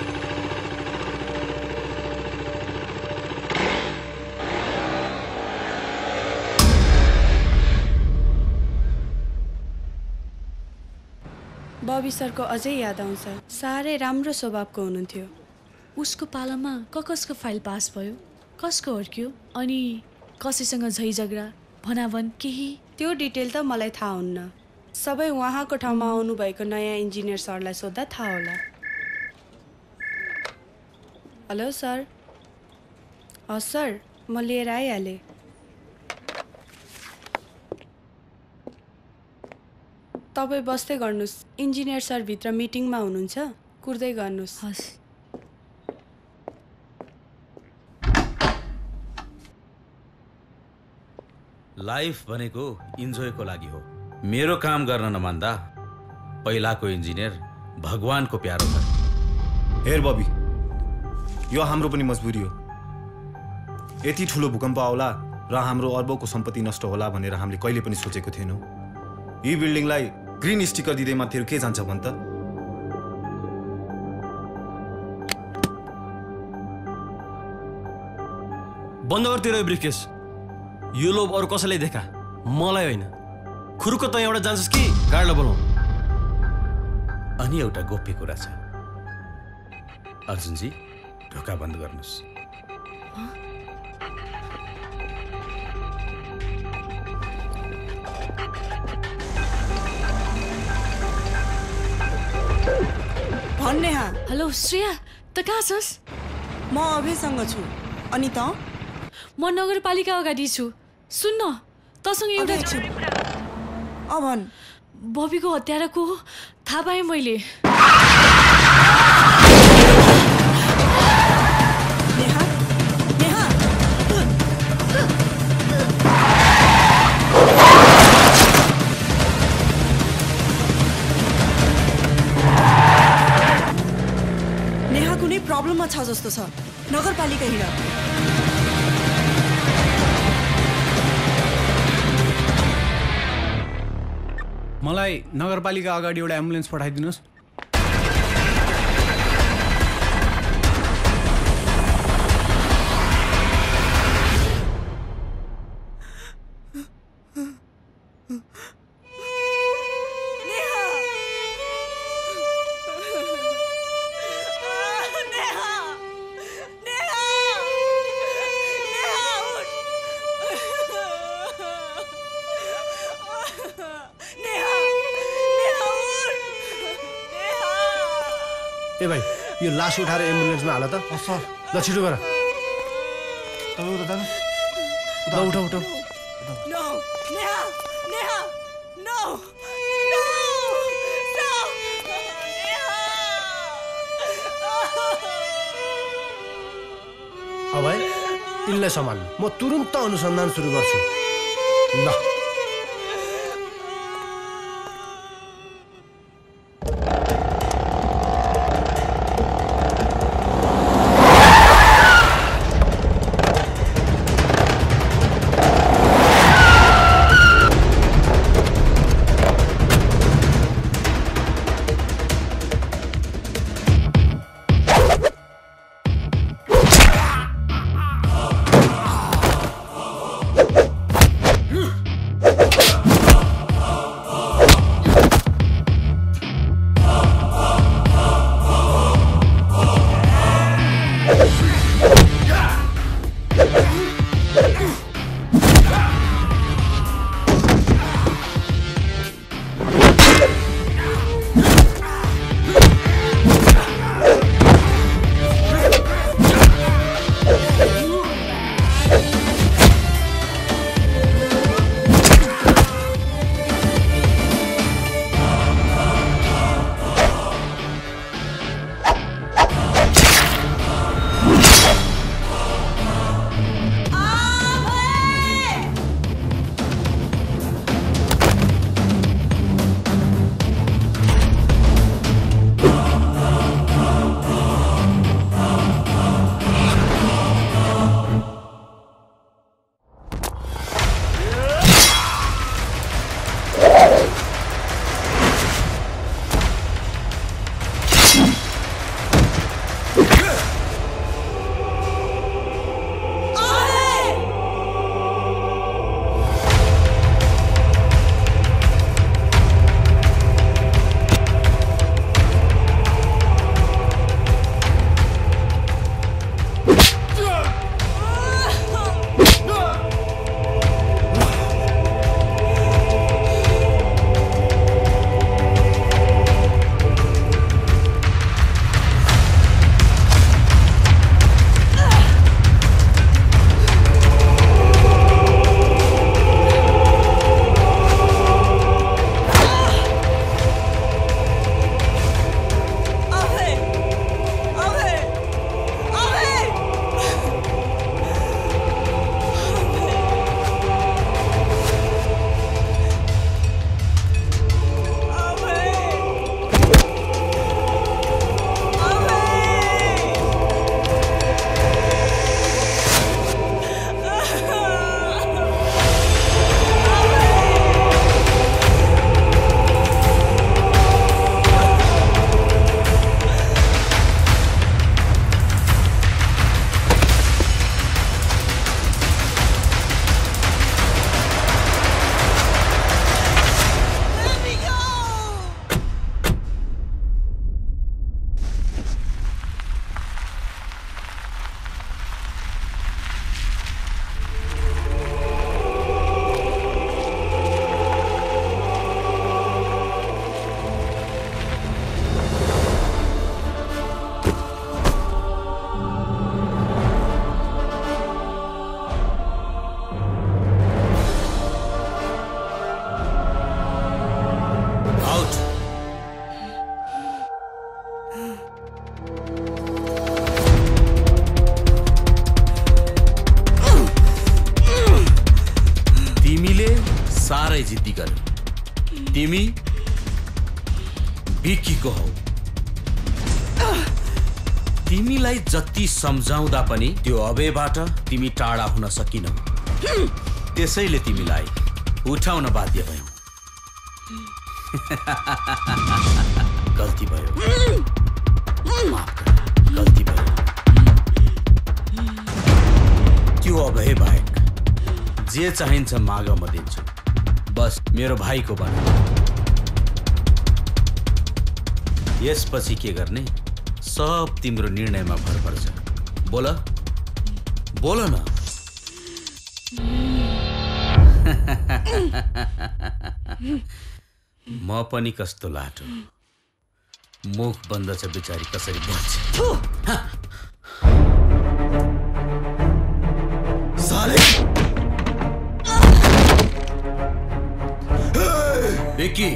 बबी सरको अझै याद आउँछ। साह्रै राम्रो स्वभावको हुनुहुन्थ्यो। उसको पालामा कसको फाइल पास भयो, कसको अड्क्यो, अनि कसैसँग झैझगडा भनाभन केही? त्यो डिटेल त मलाई थाहा हुन्न। सबै उहाँको ठाउँमा आउनुभएको नयाँ इन्जिनियर सरलाई सोद्धा थाहा होला। Hello sir. हस् सर, म लिएर आइहालेँ। तपाईँ बस्दै गर्नुहोस्। इन्जिनियर सर भित्र मिटिङमा हुनुहुन्छ, कुर्दै गर्नुहोस्। हस्। लाइफ भनेको इन्जोयको लागि हो। मेरो काम गर्न नमान्दा पहिलाको इन्जिनियर भगवानको प्यारो छ। हेर बबी, यो हाम्रो पनि मजबुरी हो। यति ठुलो भूकम्प आउला र हाम्रो अर्बौंको सम्पत्ति नष्ट होला भनेर हामीले कहिले पनि सोचेको थिएनौँ। यी बिल्डिङलाई ग्रीन स्टिकर दिँदै माथि के जान्छ भन् त? बन्द गर तेरो ब्रिफकेस। यो लोभ अरू कसैलाई देखा, मलाई होइन। खुरुको त एउटा जान्छस् कि गाडीलाई बोलाऊ। अनि एउटा गोप्य कुरा छ अर्जुनजी, ढोका बन्द गर्नुहोस्। भन्ने हा। हेलो श्रेया, त कहाँ छस्? म अभयसँग छु। अनि त? म नगरपालिका अगाडि छु। सुन्न, तसँग एउटा भन्। बबीको हत्यारा को हो थाहा पाएँ मैले। नेहा, नेहा। नेहा कुनै प्रब्लममा छ जस्तो छ। नगरपालिका हिँड। मलाई नगरपालिका अगाडि एउटा एम्बुलेन्स पठाइदिनुहोस्। ए भाइ, यो लास उठाएर एम्बुलेन्समा हाल त। सर, ल छिटो गर। उठाउ उठाउ उठाउ। No, Neha, Neha, no, no, stop, अभय, यिनलाई सम्हाल्नु। म तुरुन्त अनुसन्धान सुरु गर्छु। ल। साह्रै जिद्दी गर्यो। तिमी बिक्कीको हौ। तिमीलाई जति सम्झाउँदा पनि त्यो अबेबाट तिमी टाढा हुन सकिनौ। त्यसैले तिमीलाई उठाउन बाध्य भयौ। गल्ती भयो, माफ गर, गल्ती भयो। त्यो अभय बाहेक जे चाहिन्छ माग म दिन्छु। बस मेरो भाइको बना। यसपछि के गर्ने सब तिम्रो निर्णयमा भर पर्छ। बोल बोल न। म पनि कस्तो लाटो, मुख बन्द छ बिचारी कसरी बोल्छ। साले विक्की,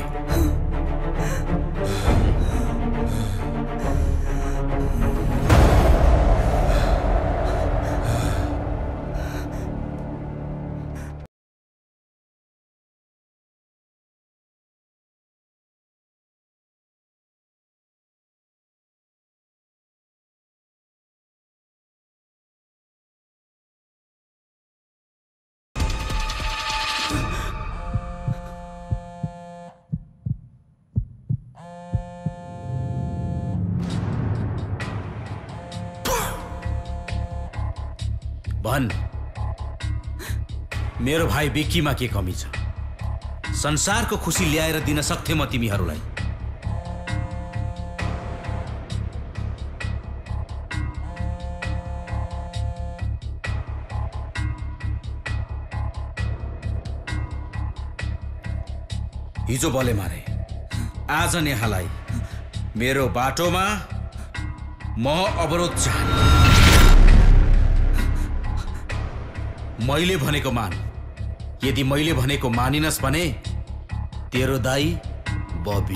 भन, मेरो भाइ विक्कीमा के कमी छ? संसारको खुसी ल्याएर दिन सक्थे म तिमीहरूलाई। हिजो बले मारे, आज नेहालाई मेरो बाटोमा म अवरोध चाहन्छु। मैले भनेको मान। यदि मैले भनेको मानिनस् भने तेरो दाई बबी।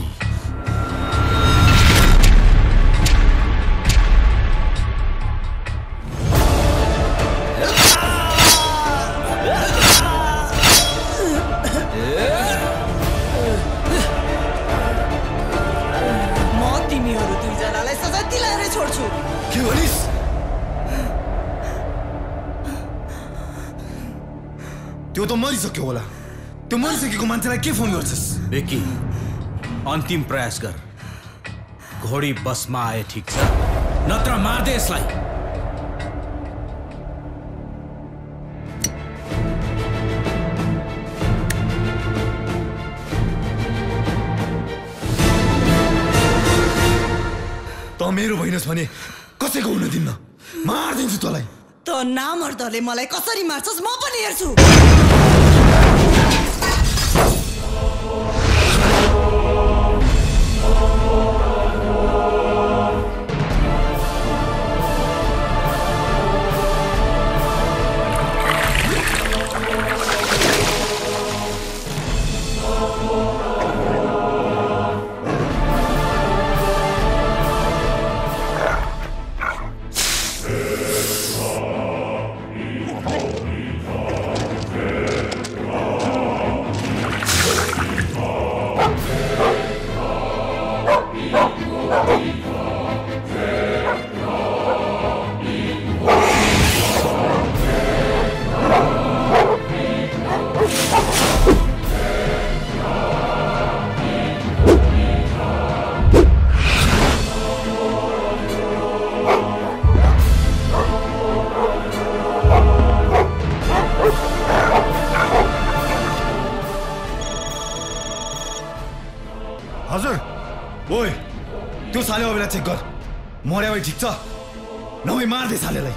म तिमीहरू दुईजनालाई सजाय दिलाएर छोड्छु। के भनिस्? त्यो त मरिसक्यो होला। त्यो मरिसकेको मान्छेलाई के फोन गर्छस्? विक्की, अन्तिम प्रयास गर। घोडी बसमा आए ठिक छ, नत्र मार्दे यसलाई। त मेरो भइनस् भने कसैको हुन दिन्न। मार्दिन्छु तँलाई। त नामर्दले मलाई कसरी मार्छस् म पनि हेर्छु। साले अबेला चेक गर। मर्या भए ठिक छ, नभए मार्दे सालेलाई।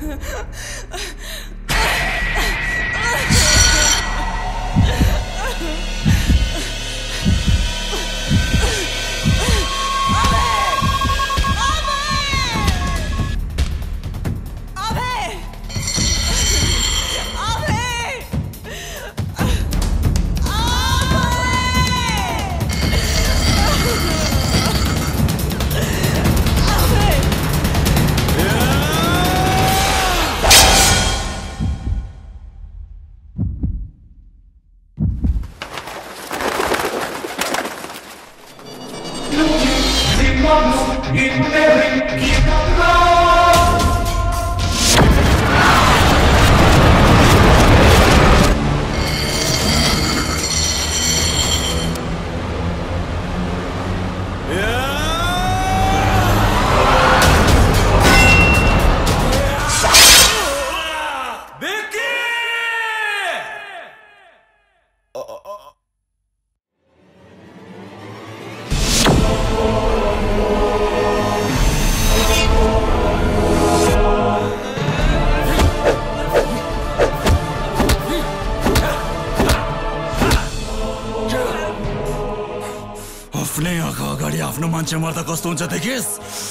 मान्छे मर्दा कस्तो हुन्छ देखिस्?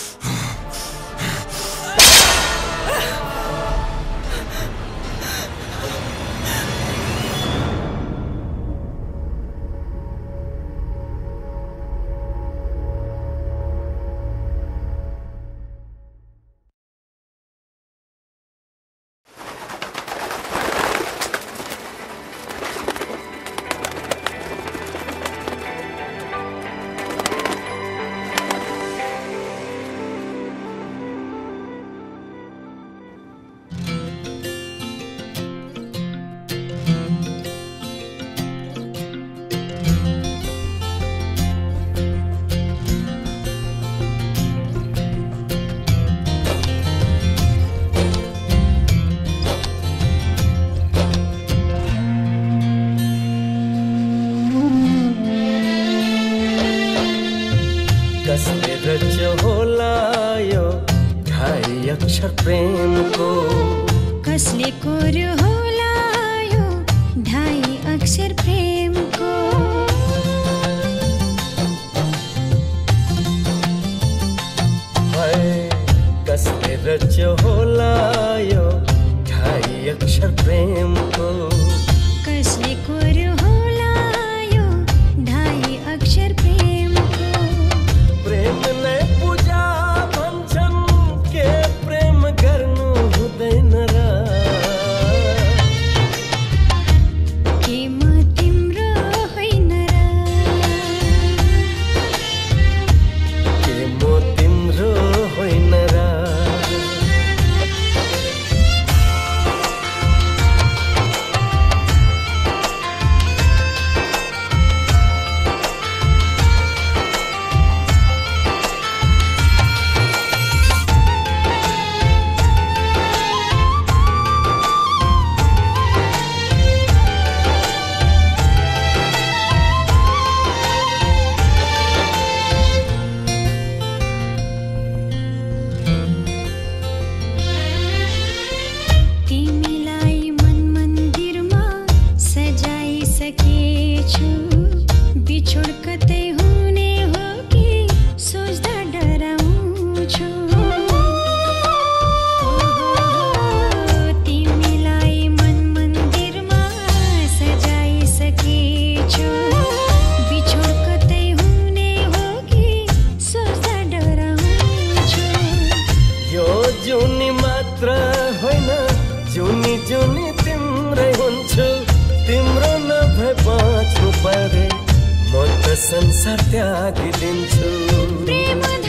प्रेमको कसले कोर्यो होला यो 2.5 अक्षर प्रेमको हाय कसले रच्यो होला यो 2.5 अक्षर प्रेमको कसले कोर्यो होला यो 2.5 अक्षर प्रेमको प्रेम नै पूजा भन्छन् के प्रेम गर्नु हुँदैन र के म तिम्रो होइन र के म तिम्रो होइन र संसार त्यागिदिन्छु प्रेम